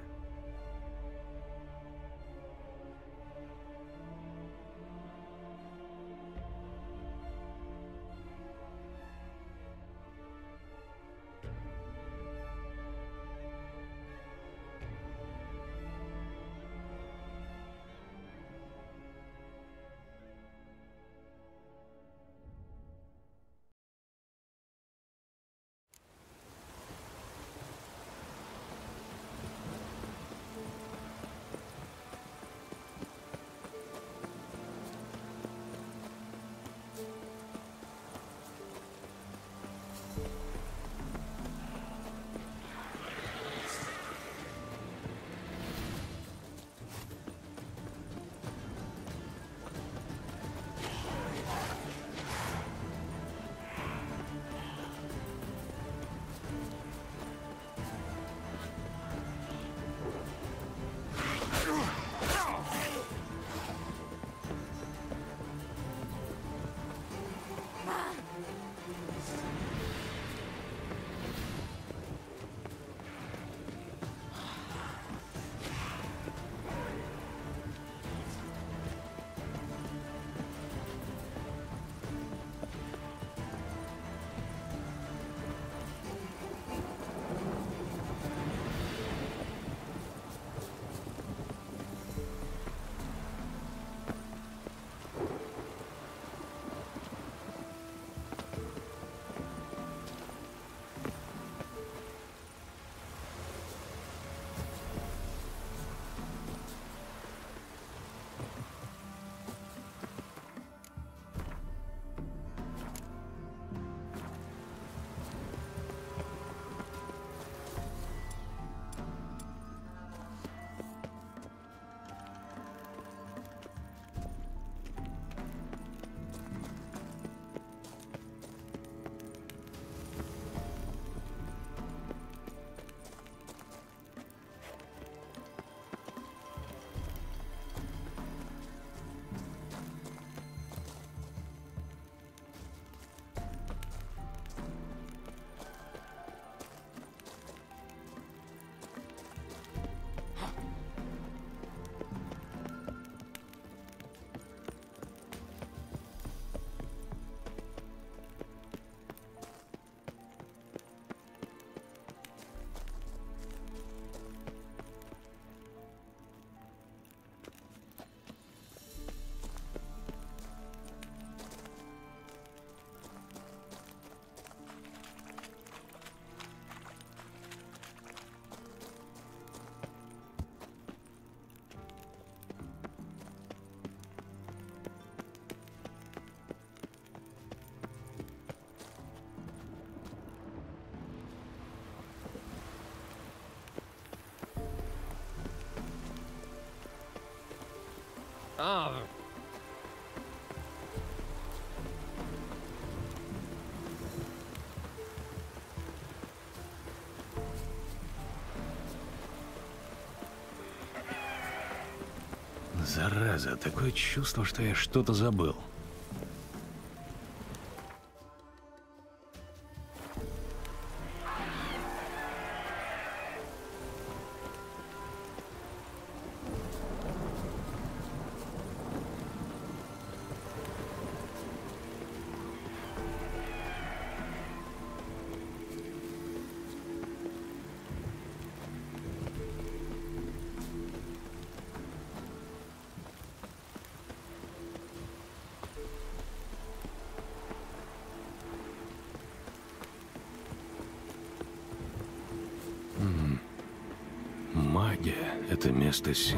А. Зараза, такое чувство, что я что-то забыл. Магия — это место силы.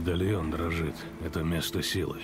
Медальон дрожит. Это место силы.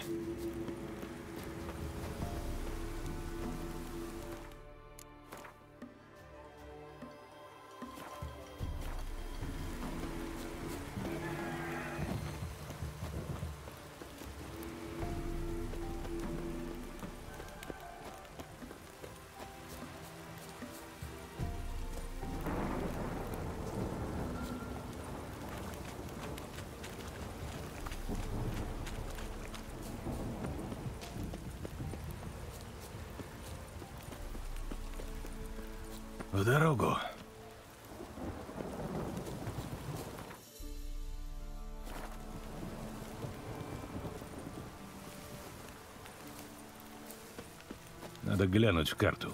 В дорогу. Надо глянуть в карту.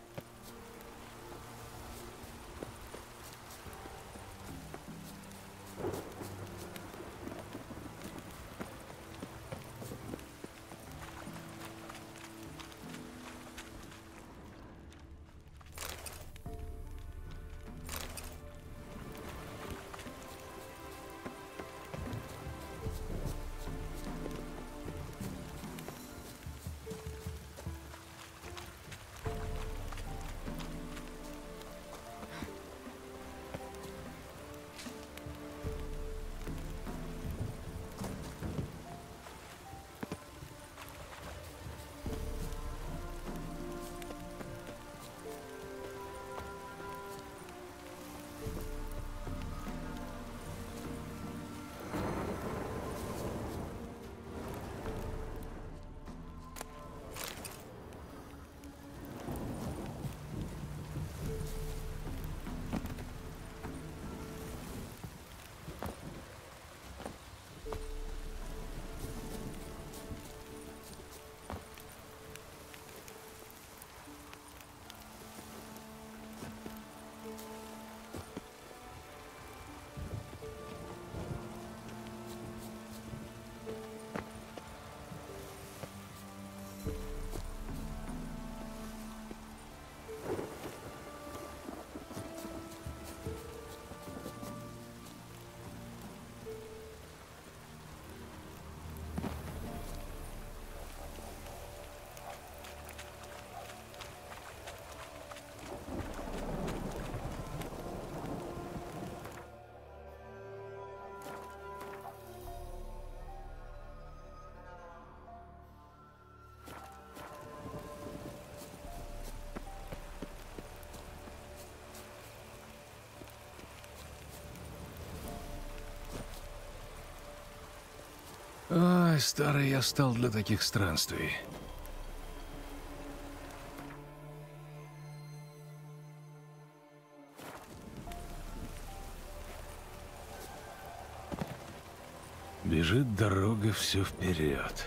Ой, старый я стал для таких странствий. Бежит дорога все вперед.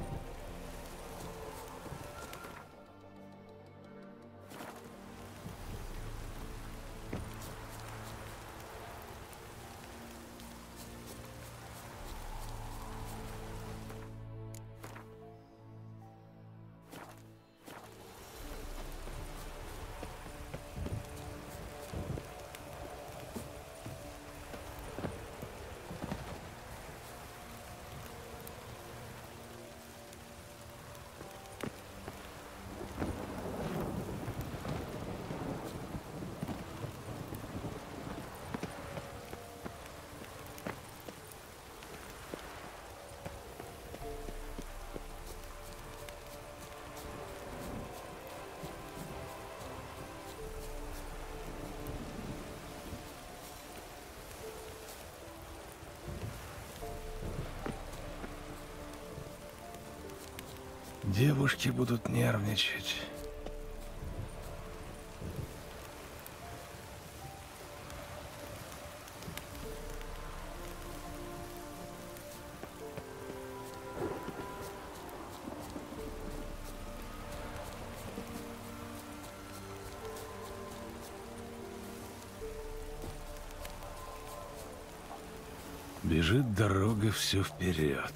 Девушки будут нервничать. Бежит дорога все вперед.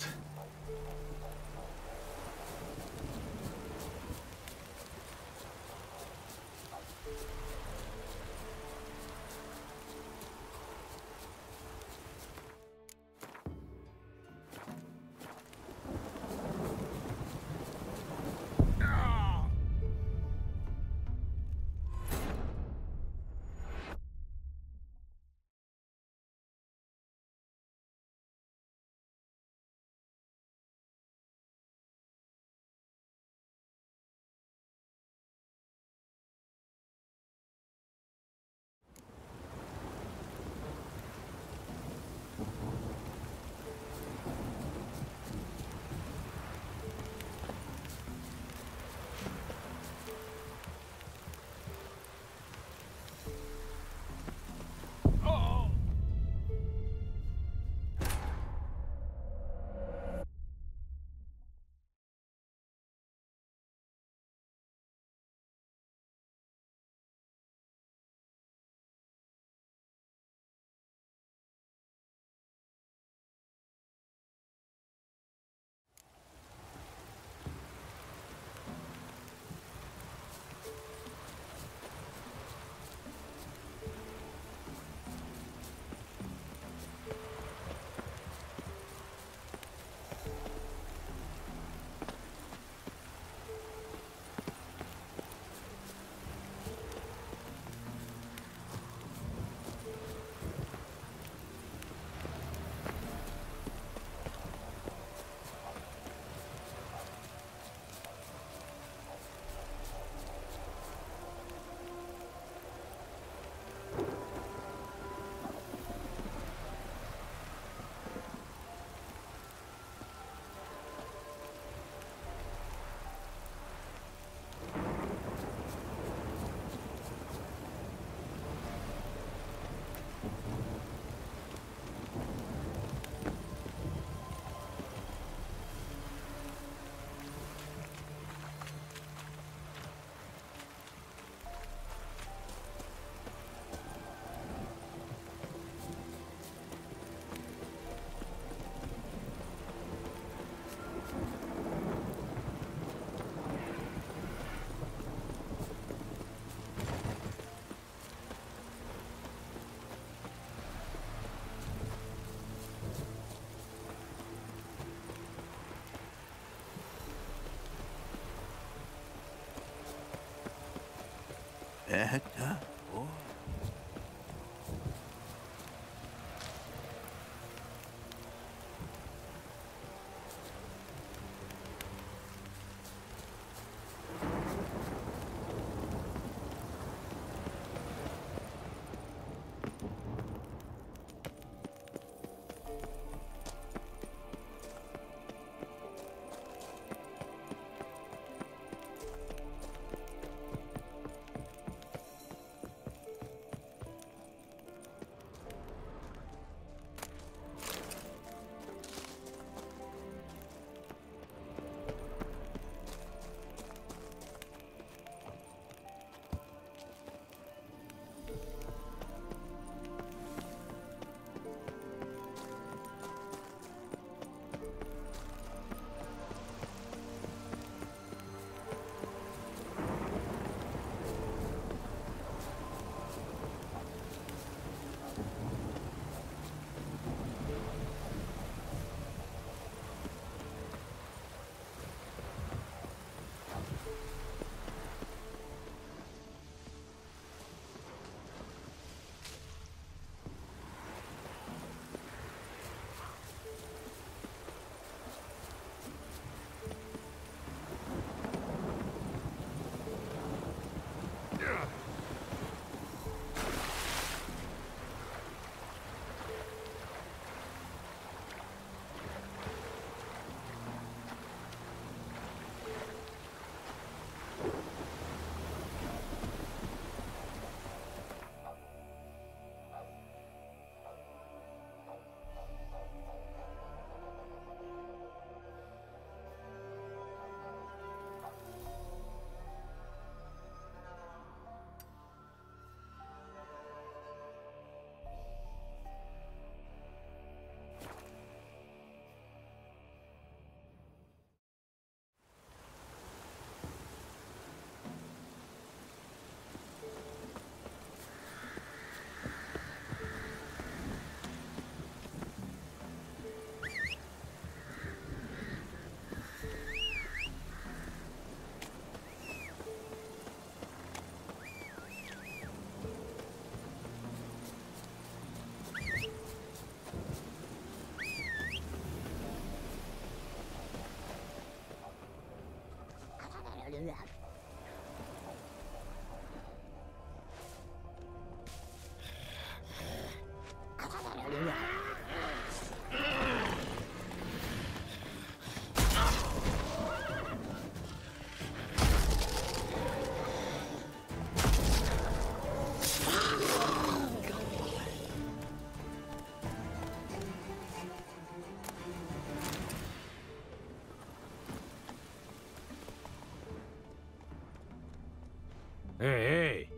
Эй, эй!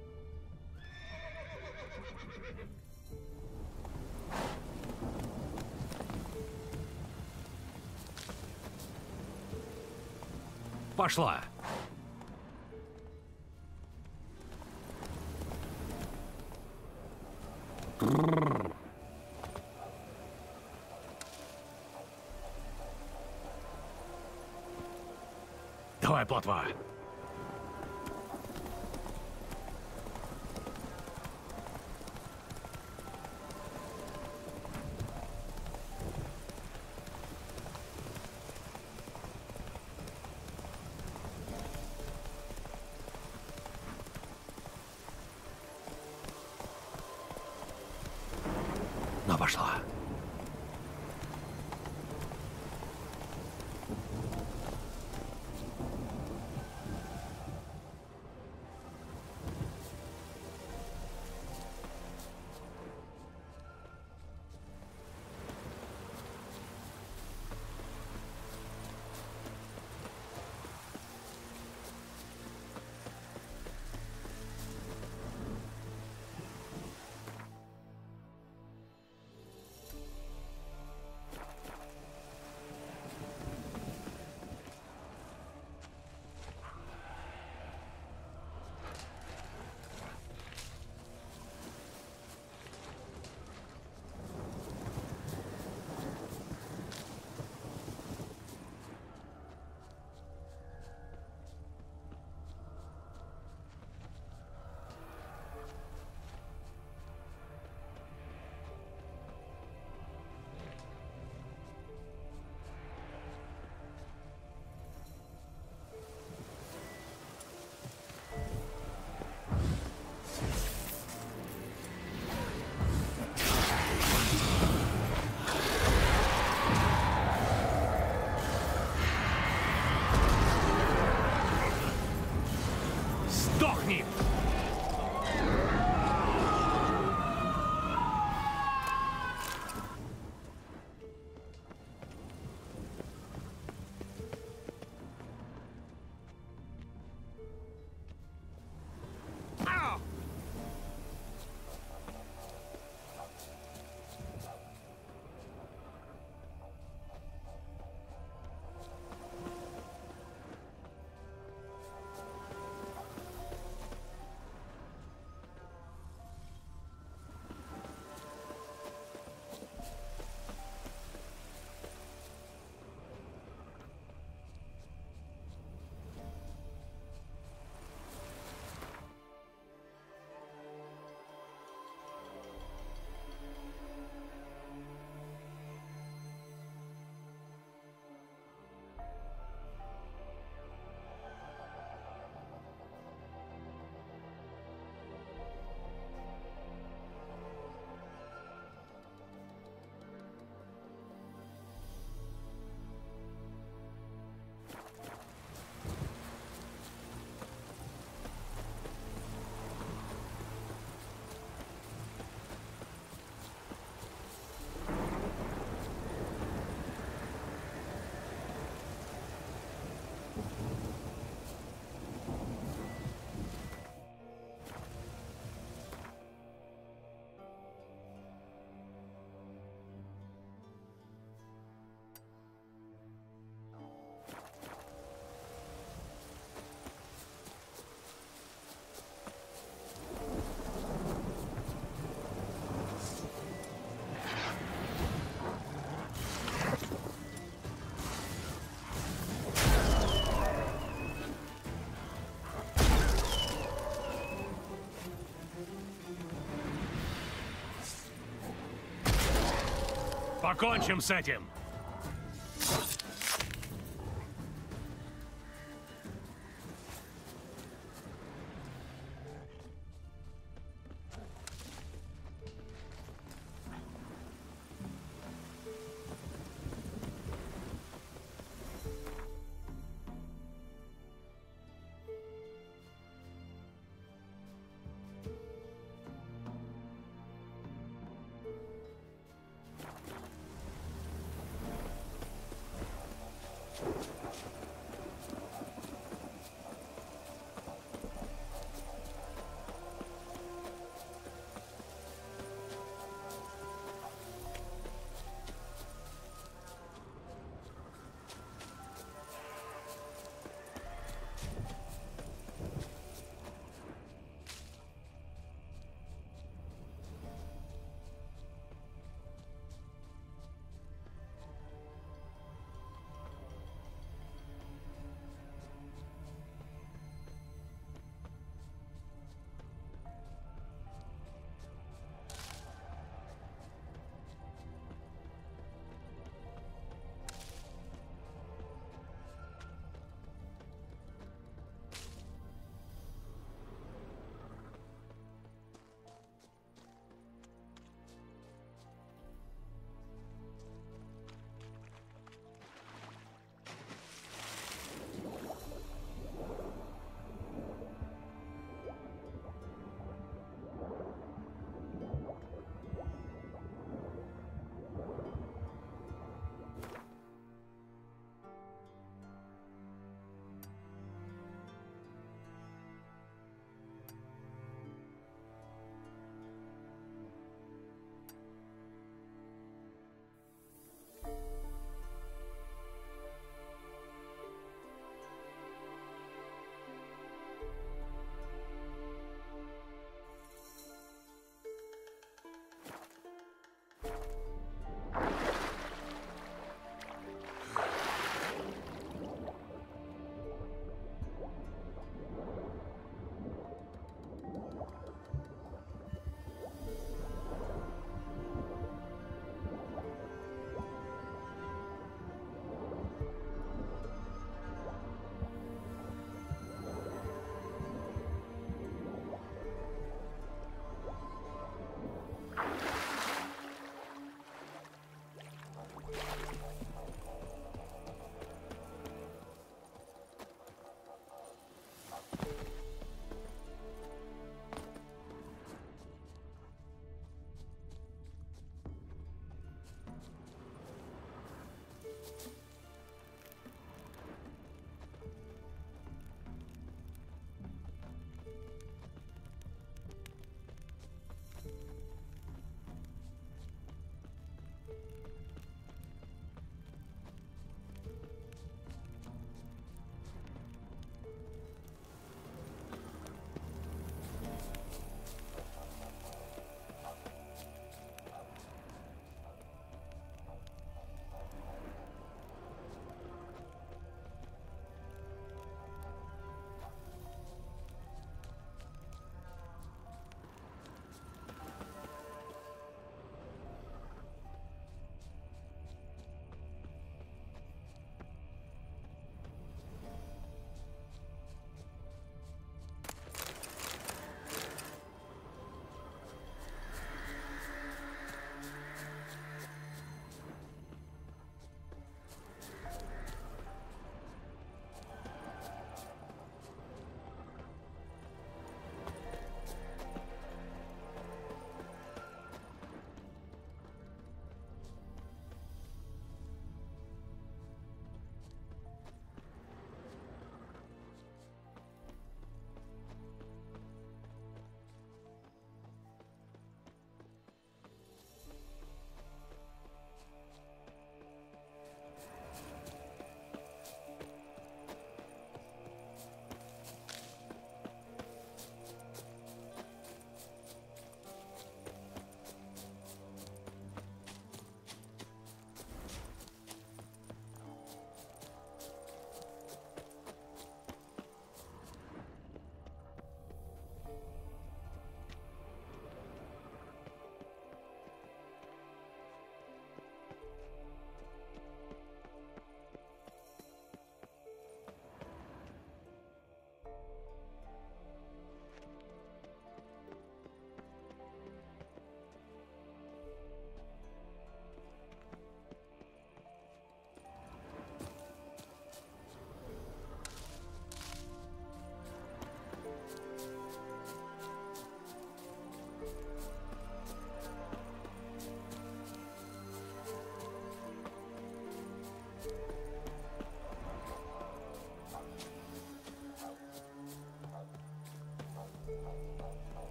Пошла! Давай, плотва! Ну, пошла. Сдохни! Покончим с этим!